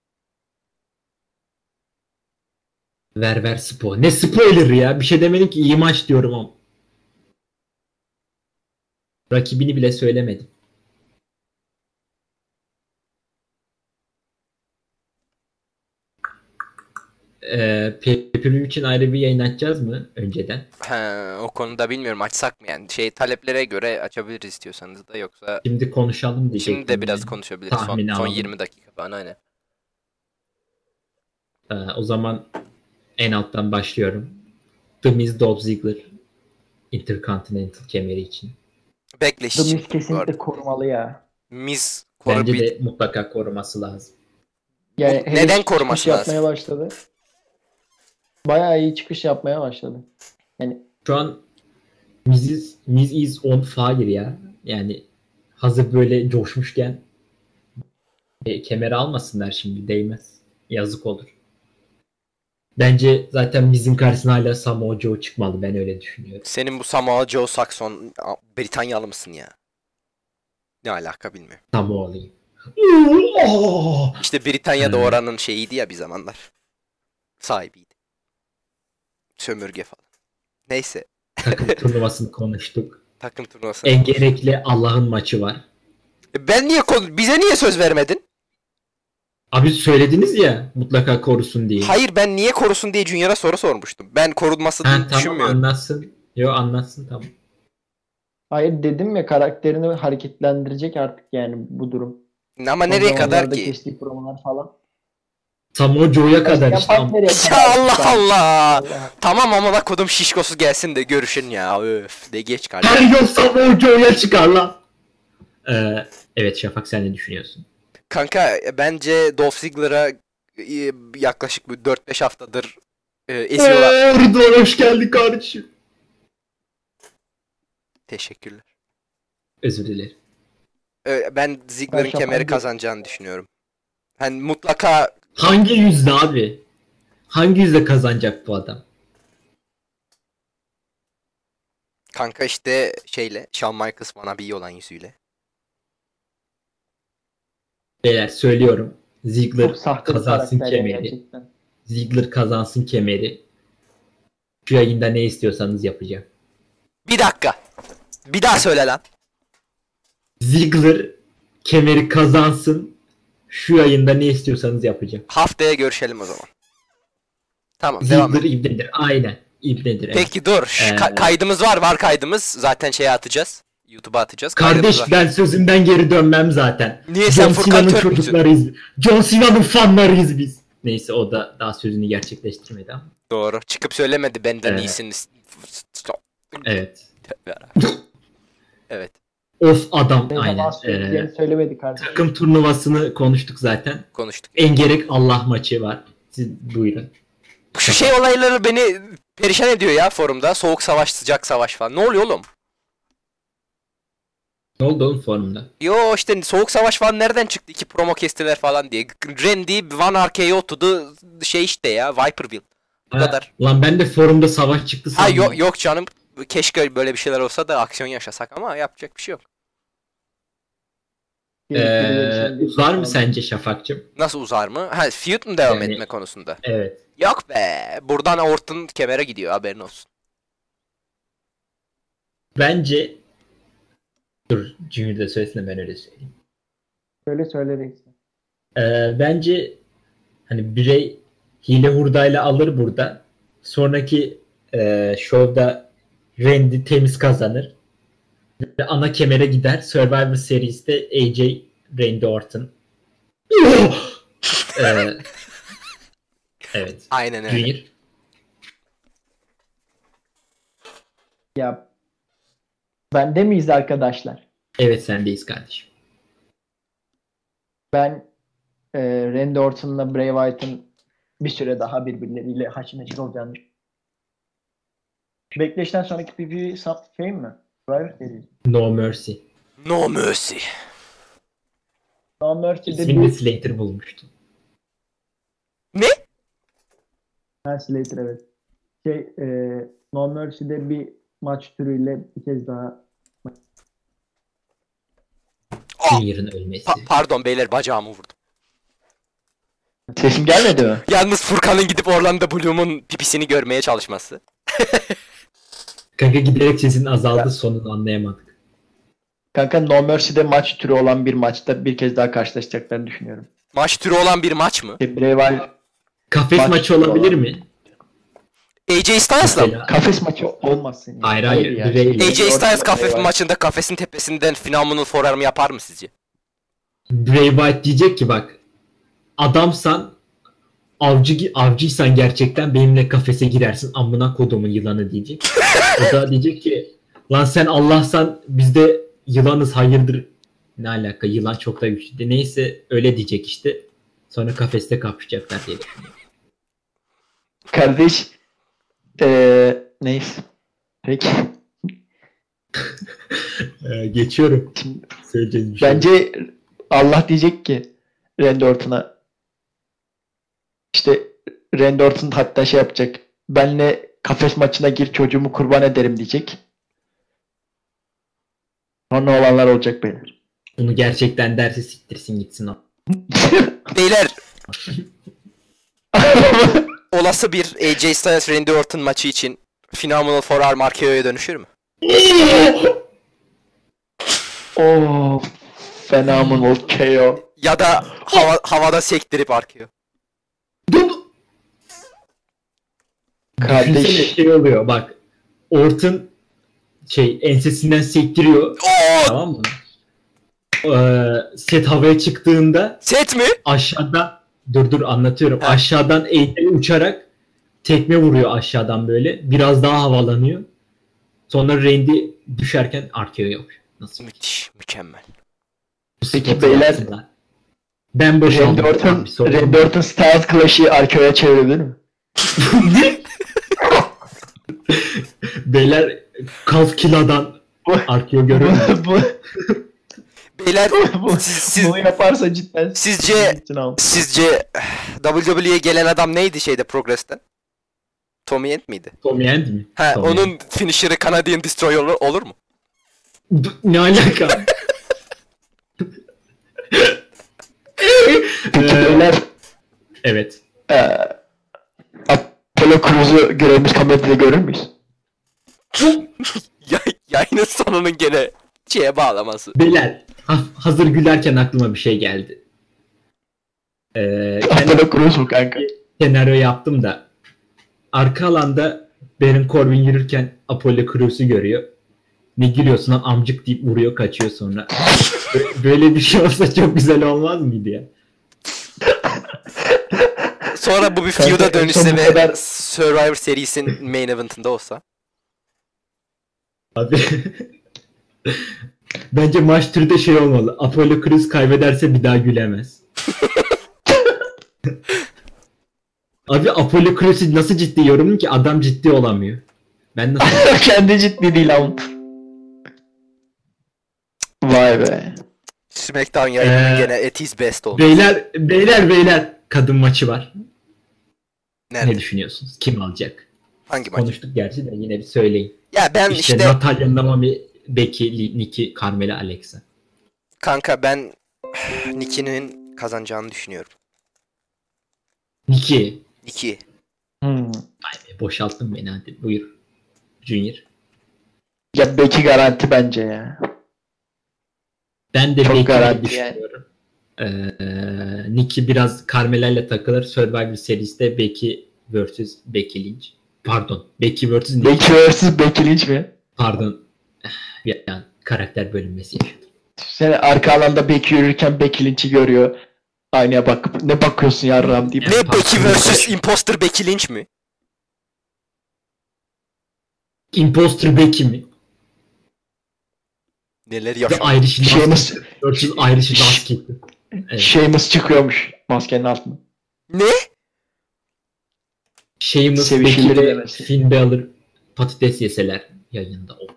Ver ver spo. Ne spoiler ya? Bir şey demedim ki iyi maç diyorum ama. Rakibini bile söylemedim. Ee, Pay-Per-View için ayrı bir yayın açacağız mı önceden? He, o konuda bilmiyorum açsak mı yani şey taleplere göre açabiliriz istiyorsanız da yoksa Şimdi konuşalım diyecektim. şimdi de biraz yani. konuşabiliriz son, Tahmini son alalım. yirmi dakika falan aynen. Ee, o zaman en alttan başlıyorum. The Miz Dolph Ziggler Intercontinental kemeri için. Backlash The için Miz bu kesinlikle arada. korumalı ya. Miz koru Bence bir... de mutlaka koruması lazım. Yani Bu- hele neden çıkış koruması yapmaya lazım? başladı. Bayağı iyi çıkış yapmaya başladı. Yani Şu an Miz is, Miz is on fire ya. Yani hazır böyle coşmuşken e, kemeri almasınlar şimdi değmez. Yazık olur. Bence zaten Miz'in karşısına hala Samoa Joe çıkmalı. Ben öyle düşünüyorum. Senin bu Samoa Joe Saxon A- Britanyalı mısın ya? Ne alaka bilmiyorum. Samoa'lıyım. İşte Britanya'da Hmm. oranın şeyiydi ya bir zamanlar. Sahibiydi. Sömürge falan. Neyse. Takım turnuvasını konuştuk. Takım turnuvasına. En gerekli Allah'ın maçı var. E Ben niye konu- bize niye söz vermedin? Abi söylediniz ya mutlaka korusun diye. Hayır ben niye korusun diye Junior'a soru sormuştum. Ben korunmasını Ha, tamam düşünmüyorum. anlatsın. Yo anlatsın tamam. hayır dedim ya karakterini hareketlendirecek artık yani bu durum. Ama Son nereye kadar zamanlarda ki? kestiği promolar falan. Samoa Joe'ya kadar işte. Yapan nereye kadar? Ya Allah Allah. Allah. Tamam ama bak kodum şişkosu gelsin de görüşün ya. Öf de geç kardeşim. Her yol Samoa Joe'ya çıkar lan. Ee, evet Şafak sen ne düşünüyorsun? Kanka bence Dolph Ziggler'a e, yaklaşık bir dört beş haftadır e, eziyorlar. Eee Rıdvan hoş geldin kardeşim. Teşekkürler. Özür dilerim. E, Ben Ziggler'ın Ben kemeri şapancı- kazanacağını düşünüyorum. Hani mutlaka Hangi yüzde abi? Hangi yüzde kazanacak bu adam? kanka işte şeyle Shawn Michaels wannabe olan yüzüyle. Beyler söylüyorum. Ziggler Çok sahte bir kazansın karakter ya kemeri. gerçekten. Ziggler kazansın kemeri. Şu yayında ne istiyorsanız yapacağım. Bir dakika. Bir daha söyle lan. Ziggler kemeri kazansın. Şu yayında ne istiyorsanız yapacağım. Haftaya görüşelim o zaman. Tamam devam Ziggler et. ibnedir. Aynen. İbnedir. evet. Peki dur. Şu Ee, ka- kaydımız var var kaydımız. Zaten şeye atacağız. YouTube'a atacağız. Kaydımız Kardeş var. ben sözümden geri dönmem zaten. Niye sen John Furkan Cena'nın Türk müsün? çocuklarıyız. John Cena'nın fanlarıyız biz. Neyse o da daha sözünü gerçekleştirmedi ama. Doğru. Çıkıp söylemedi benden Ee, iyisiniz. Evet. Evet. Of adam Ne aynen. zaman söyleyeceğini Ee, söylemedik artık. takım turnuvasını konuştuk zaten. Konuştuk. En gerek Allah maçı var. Siz buyurun. Şu şey olayları beni perişan ediyor ya forumda. Soğuk savaş, sıcak savaş falan. Ne oluyor oğlum? Ne oldu oğlum forumda? Yo işte soğuk savaş falan nereden çıktı? İki promo kestiler falan diye. Randy One R K O to the şey işte ya. Viperville. Bu Ha, kadar. Lan ben de forumda savaş çıktı Ha sandım. yok yok canım. Keşke böyle bir şeyler olsa da aksiyon yaşasak ama yapacak bir şey yok. Ee, uzar mı sence Şafak'cığım? Nasıl uzar mı? Ha feud mu devam Yani- etme konusunda? Evet. Yok be. Buradan Orton kemere gidiyor, haberin olsun. Bence dur Junior da söylesin de ben öyle söyleyeyim. Söyle söyle reis. Ee, bence hani birey hile hurdayla alır burada. Sonraki e, şovda Randy temiz kazanır. Ve ana kemere gider. Survivor Series'te A J Randy Orton. Ee, evet. Aynen öyle. Junior. Ya bende miyiz arkadaşlar? Evet sendeyiz kardeşim. Ben e, Randy Orton'la Bray Wyatt'ın bir süre daha birbirleriyle haşır neşir olacağını düşünüyorum. Bekleyişten sonraki P P şey mi? Survivor Series. No Mercy. No mercy. No Mercy'de İsmini bir... Slater bulmuştu. Ne? Ha, Slater evet. Şey, e, No Mercy'de bir maç türüyle bir kez daha Aa, Junior'ın ölmesi. pa- pardon beyler, bacağımı vurdum. sesim gelmedi mi? Yalnız Furkan'ın gidip Orlando Bloom'un pipisini görmeye çalışması. Kanka giderek sesin azaldı, sonunu anlayamadık. Kanka No Mercy'de maç türü olan bir maçta bir kez daha karşılaşacaklarını düşünüyorum. Maç türü olan bir maç mı? İşte Bray Wyatt Kafes Maç maçı olabilir olan. mi? A J Styles'la mı? Mesela kafes maçı olmasın. Yani. Hayır, hayır, ya. Bray- A J Styles Ortada kafes Bray Wyatt. maçında kafesin tepesinden phenomenal forearm yapar mı sizce? Bray Wyatt diyecek ki bak, adamsan, avcı avcıysan gerçekten benimle kafese girersin amına kodumun yılanı diyecek. O da diyecek ki lan sen Allah'san biz de yılanız hayırdır. Ne alaka, yılan çok da güçlü. Neyse öyle diyecek işte. Sonra kafeste kapışacaklar diye düşünüyorum. Kardeş eee neyse. Peki. Ee, geçiyorum. Şimdi Söyleyeceğiz bir şey. bence Allah diyecek ki Randy Orton'a işte Randy Orton hatta şey yapacak. Benle kafes maçına gir, çocuğumu kurban ederim diyecek. Sonra olanlar olacak beyler. Bunu gerçekten derse siktirsin gitsin o. Beyler, olası bir A J Styles Randy Orton maçı için phenomenal forearm R K O'ya dönüşür mü? Oh, phenomenal K O. Ya da hava, havada sektirip R K O. Düşünsene Kardeş. şey oluyor bak. Orton şey ensesinden sektiriyor. Oo, Tamam mı? Ee, set havaya çıktığında set mi? aşağıdan dur dur anlatıyorum. Ha. Aşağıdan eğiteli uçarak tekme vuruyor aşağıdan böyle. Biraz daha havalanıyor. Sonra Randy düşerken R K O yok. Nasıl? Müthiş, mükemmel. Peki Spotu beyler, yapsınlar. Ben Randy boşaldım. Orton, Bir sorun Randy yok. Orton Styles Clash'i arkaya çevirebilir mi? Beyler Kalf Kila'dan Bu, R K O görür mü? bu, Beyler, bu, siz, siz, bunu yaparsa cidden sizce sizce W W E'ye gelen adam neydi şeyde Progress'ten? Tommy End miydi? Tommy End mi? Ha, Tommy onun End. finisher'ı Canadian Destroyer olur, olur mu? D- Ne alaka? Peki Ee, beyler evet. eee Apollo Cruz'u görevimiz kamerada görür müyüz? Ya, yayının sonunun gene şeye bağlaması. Beyler ha- hazır gülerken aklıma bir şey geldi. Ee, kendi Apollo Cruz mu kanka? senaryo yaptım da arka alanda Baron Corbin yürürken Apollo Crews'u görüyor. Ne gülüyorsun lan amcık deyip vuruyor kaçıyor sonra. Bö- Böyle bir şey olsa çok güzel olmaz mıydı ya? Sonra bu bir Kanka, feud'a en son dönüşse bu ve kadar- Survivor serisinin main event'ında olsa. Abi Bence maç türü de şey olmalı. Apollo Crews kaybederse bir daha gülemez. Abi Apollo Crews'u nasıl ciddi yorumum ki adam ciddi olamıyor. Ben nasıl? Kendi ciddi değil ama. Vay be. SmackDown yayınının Ee, gene at his best oldu. Beyler, beyler, beyler. Kadın maçı var. Nerede? Ne düşünüyorsunuz? Kim alacak? Hangi maç? Konuştuk gerçi de yine bir söyleyin. Ya ben İşte, işte Natalya, Naomi, Becky, Nikki, Carmella, Alexa. kanka ben Nikki'nin kazanacağını düşünüyorum. Nikki. Nikki. Hmm. Ay be, boşalttın beni hadi. Buyur. Junior. Ya Becky garanti bence ya. Ben de Çok Becky'yi garanti düşünüyorum. Ee, Nikki biraz Carmella ile takılır. Survivor serisinde Becky versus Becky Lynch. Pardon. Becky versus Nikki. Becky versus Becky Lynch mi? Pardon. Yani karakter bölünmesi yaşadım. Seni arka alanda Becky yürürken Becky Lynch'i görüyor. Aynaya bakıp ne bakıyorsun yarram deyip. Ya, Ne pardon. Becky versus Imposter Becky Lynch mi? Imposter Becky mi? Neler The yaşandı? Irish Sheamus, Last versus Irish Last Kid. Evet. Sheamus çıkıyormuş maskenin altına. Ne? Sheamus, Sevişilir Becky ve demesi. Finn Balor patates yeseler yayında o.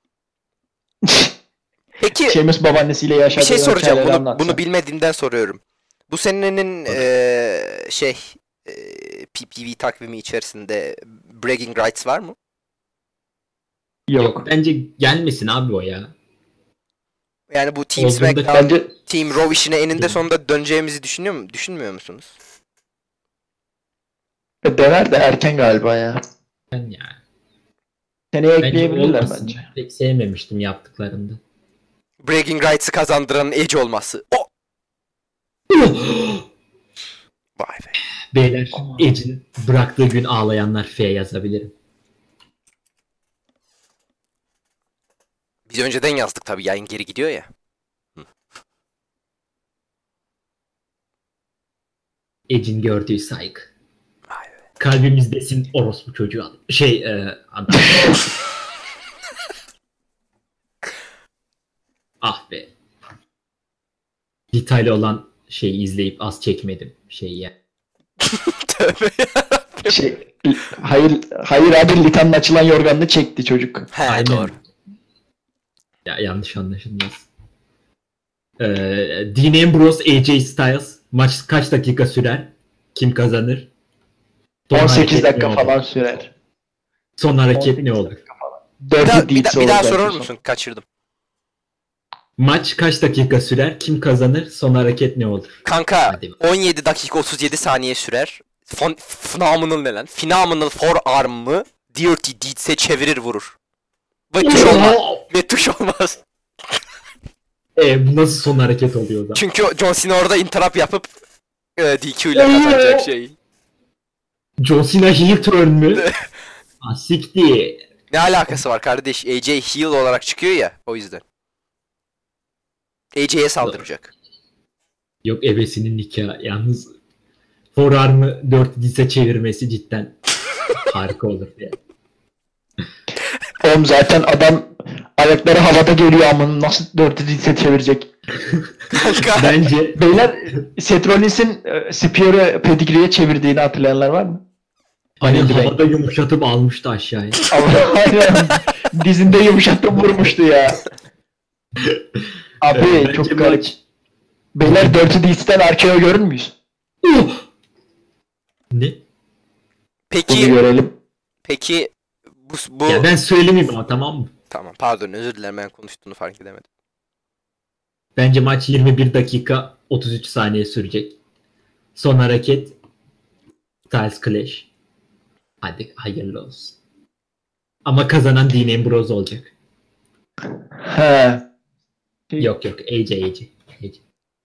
Peki Sheamus babaannesiyle bir yaşadığı şey soracağım. hikayeleri Bunu, anlatsa. bunu bilmediğimden soruyorum. Bu senenin Tabii. eee, şey eee, P P V takvimi içerisinde bragging rights var mı? Yok. Yok. Bence gelmesin abi o ya. Yani bu Team Olduğunda SmackDown, Bence Team Raw işine eninde Değil. sonunda döneceğimizi düşünüyor mu? Düşünmüyor musunuz? döner de erken galiba ya. Ben ya. Seneye Bence ekleyebilirler olmasın. bence. Pek sevmemiştim yaptıklarında. Bragging rights'ı kazandıranın Edge olması. O. Vay be. Beyler Aman. Edge'in bıraktığı gün ağlayanlar F yazabilirim. Biz önceden yazdık tabii, yayın geri gidiyor ya. Edge'in gördüğü saygı. Vay be. Kalbimizdesin orospu çocuğu adam. Şey e, adam. Ah be. Detaylı olan şeyi izleyip az çekmedim. Şeyi ya. Tövbe ya. Şey, hayır, hayır abi Litan'ın açılan yorganını çekti çocuk. He Aynen. doğru. Ya yanlış anlaşılmaz. Ee, Dean Ambrose, A J Styles. Maç kaç dakika sürer? Kim kazanır? Son on sekiz hareket dakika ne falan olur? sürer. Son hareket on sekiz ne olur? Bir daha, Dirty bir, Deeds da- bir daha olur sorar belki mısın? Kaçırdım. Maç kaç dakika sürer? Kim kazanır? Son hareket ne olur? Kanka Hadi. on yedi dakika otuz yedi saniye sürer. Fon, phenomenal ne lan? Phenomenal forearm'ı Dirty Deeds'e çevirir vurur. Ve tuş olmaz. Ve tuş olmaz. E, bu nasıl son hareket oluyor o da? Çünkü John Cena orada interrupt yapıp e, D Q ile kazanacak şey. John Cena heel turn mü? Ah siktir. Ne alakası var kardeş? A J heel olarak çıkıyor ya, o yüzden. A J'ye saldıracak. Yok ebesinin nikahı. Yalnız forearm'ı dört dise çevirmesi cidden harika olur yani. Oğlum zaten adam ayakları havada geliyor ama nasıl Dirty Deeds'e çevirecek? Kanka. Bence Beyler Seth Rollins'in e, Spear'ı Pedigree'ye çevirdiğini hatırlayanlar var mı? hani Money in the havada yumuşatıp almıştı aşağıya. Ama aynen, dizinde yumuşatıp vurmuştu ya. Abi Ee, çok bence garip. maç- Beyler Dirty Deeds'ten arkaya görür müyüz? Ne? Bunu Peki, görelim. peki bu, bu... Ya ben söylemeyeyim ama tamam mı? Tamam pardon, özür dilerim, ben konuştuğunu fark edemedim. Bence maç yirmi bir dakika otuz üç saniye sürecek. Son hareket Styles Clash. Hadi hayırlı olsun. Ama kazanan Dean Ambrose olacak. He. Yok yok A J A J. A J.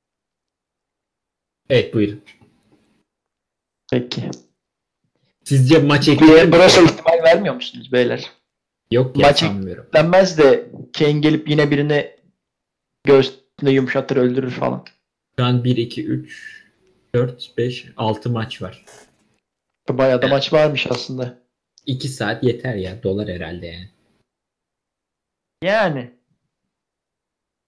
Evet buyurun. Peki. Sizce maç Bir eklenir mi? Bros'a ihtimal vermiyor musunuz beyler? Yok ya Maç sanmıyorum. Denmez de Kane gelip yine birini göğsüne yumuşatır öldürür falan. Şu an bir, iki, üç, dört, beş, altı maç var. Bayağı da maç varmış aslında. iki saat yeter ya. Dolar herhalde yani. Yani.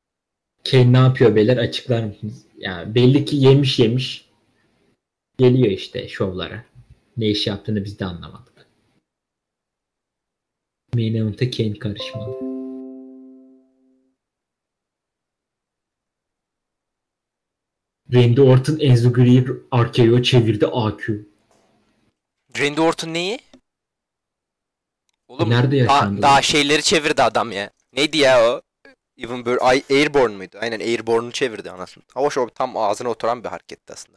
Kane ne yapıyor beyler, açıklar mısınız? Yani belli ki yemiş yemiş geliyor işte şovlara. Ne iş yaptığını biz de anlamadık. Main event'e Kane karışmalı. Randy Orton Enzo Greer R K O çevirdi A Q. Randy Orton neyi? Oğlum Nerede daha, yaşandı? daha şeyleri çevirdi adam ya. Neydi ya o? Even böyle Ay- Airborne muydu? Aynen Airborne'u çevirdi anasını. Hava şov tam ağzına oturan bir hareketti aslında.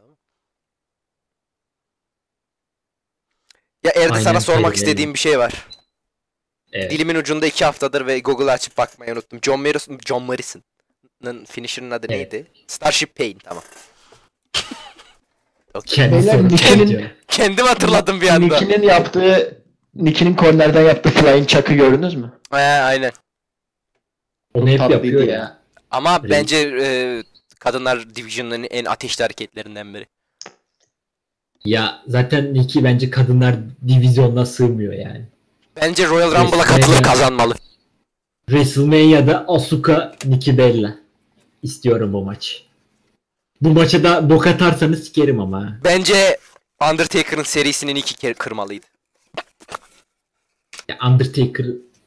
Ya Erde Aynen sana sormak öyle. istediğim bir şey var. Evet. Dilimin ucunda iki haftadır ve Google'ı açıp bakmayı unuttum. John Morrison, John Morrison'ın finisher'ın adı Evet. neydi? Starship Pain, tamam. Okey. Kendisi Beyler, onu Nick'in- diyor. Kendim hatırladım bir anda. Nick'inin yaptığı Nick'inin kornerden yaptığı Flying Chuck'ı gördünüz mü? He, aynen. Onu hep Tatlıydı yapıyor ya. ya. Ama Reis. bence e, kadınlar division'ının en ateşli hareketlerinden biri. Ya zaten Nikki bence kadınlar divizyonuna sığmıyor yani. Bence Royal Rumble'a Kesinlikle. katılıp kazanmalı. WrestleMania'da Asuka, Nikki Bella. İstiyorum bu maçı. Bu maça da bok atarsanız sikerim ama. ha. Bence Undertaker'ın serisinin iki kere kırmalıydı. Ya Undertaker,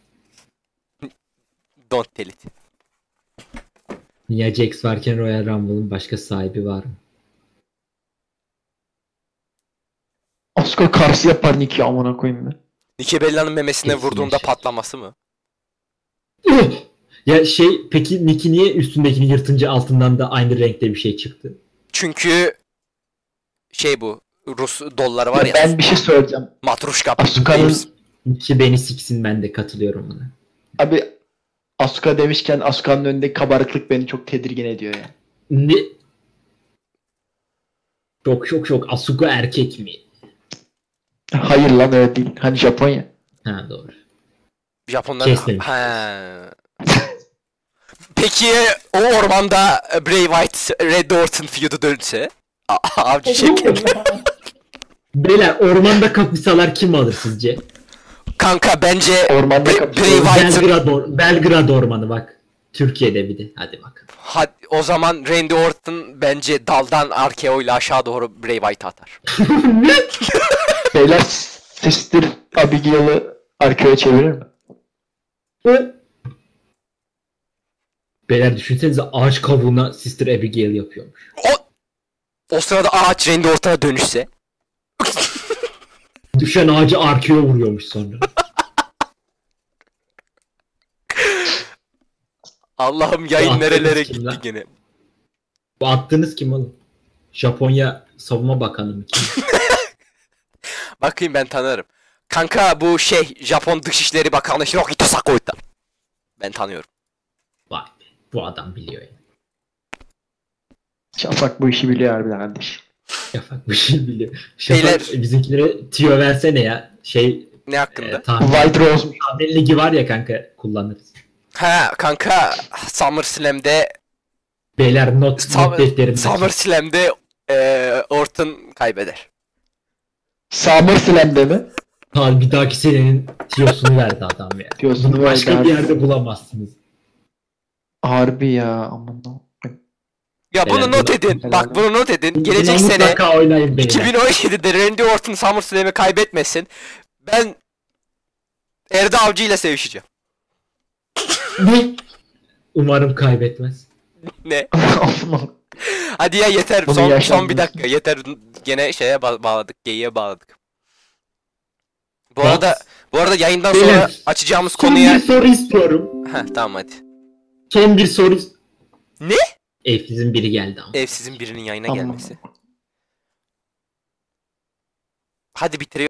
Don't tell it. Nia Jax varken Royal Rumble'ın başka sahibi var mı? Oscar karşı yapar Nick'i amına koyayım ben. Nikki Bella'nın memesine Kesin vurduğunda yaşar. patlaması mı? Ya şey, peki Nikki niye üstündekini yırtınca altından da aynı renkte bir şey çıktı? Çünkü şey bu Rus dolları var ya. Ben bir şey söyleyeceğim. Matruşka. Asuka'nın Nikki beni siksin, ben de katılıyorum buna. abi Asuka demişken Asuka'nın önündeki kabarıklık beni çok tedirgin ediyor ya. Ne? Çok çok çok Asuka erkek mi? Hayır lan öyle değil. Hani Japonya. Ha doğru. Japonların... Kesmemiş. Ha. Peki o ormanda Bray Wyatt Red Orton feud'u dönse? A- Avcı şeklinde. Beyler, ormanda kapışsalar kim alır sizce? Kanka bence Ormanda Bray, kapışıyor. Bray Wyatt'ın... Belgrad, or- Belgrad ormanı bak. Türkiye'de bir de. Hadi bak. Had- o zaman Randy Orton bence daldan R K O ile aşağı doğru Bray Wyatt atar. Beyler Sister Abigail'ı arkaya çevirir mi? Beyler düşünsenize, ağaç kavuğuna Sister Abigail yapıyormuş. O, o sırada ağaç Randy Orton'a dönüşse. Düşen ağacı R K O vuruyormuş sonra. Allah'ım yayın Bu attığınız nerelere kim gitti lan? gene. Bu attığınız kim oğlum? Japonya Savunma Bakanı mı kim? Bakayım, ben tanırım. Kanka bu şey Japon Dışişleri Bakanı Hirohito Sakoita. Ben tanıyorum. Vay be, bu adam biliyor ya. Şafak bu işi biliyor harbiden kardeş. Şafak bir şey biliyor. Şafak Beyler- bizimkilere tüyo versene ya. Şey, Ne hakkında? e, tahmin, White Rose mu? tahmin ligi var ya kanka, kullanırız. Ha kanka SummerSlam'de Beyler not, Sam- not defterimde. SummerSlam'de eee Orton kaybeder. SummerSlam'de mi? Ha, bir dahaki senenin tiyosunu verdi adam ya. Tiyosunu Bunu başka verdi bir abi. yerde bulamazsınız. Harbi ya aman Allah'ım. Ya bunu Helal not olsun, edin. helal Bak bunu not edin. Gelecek Buna sene mutlaka oynayın beyler. iki bin on yedide Randy Orton SummerSlam'ı kaybetmesin. Ben Erde Avcı ile sevişeceğim. Ne? Umarım kaybetmez. Ne? Aman. Hadi ya yeter. Bunu Son, son bir yaşanmasın. dakika. Yeter. Gene şeye ba- bağladık. Geyiğe bağladık. Bu Bak. arada bu arada yayından Beyler, sonra açacağımız Son konuya... bir soru istiyorum. Heh, tamam hadi. Son bir soru. Ne? Evsizin biri geldi ama. Evsizin birinin yayına Tamam. gelmesi. Hadi bitiriyor.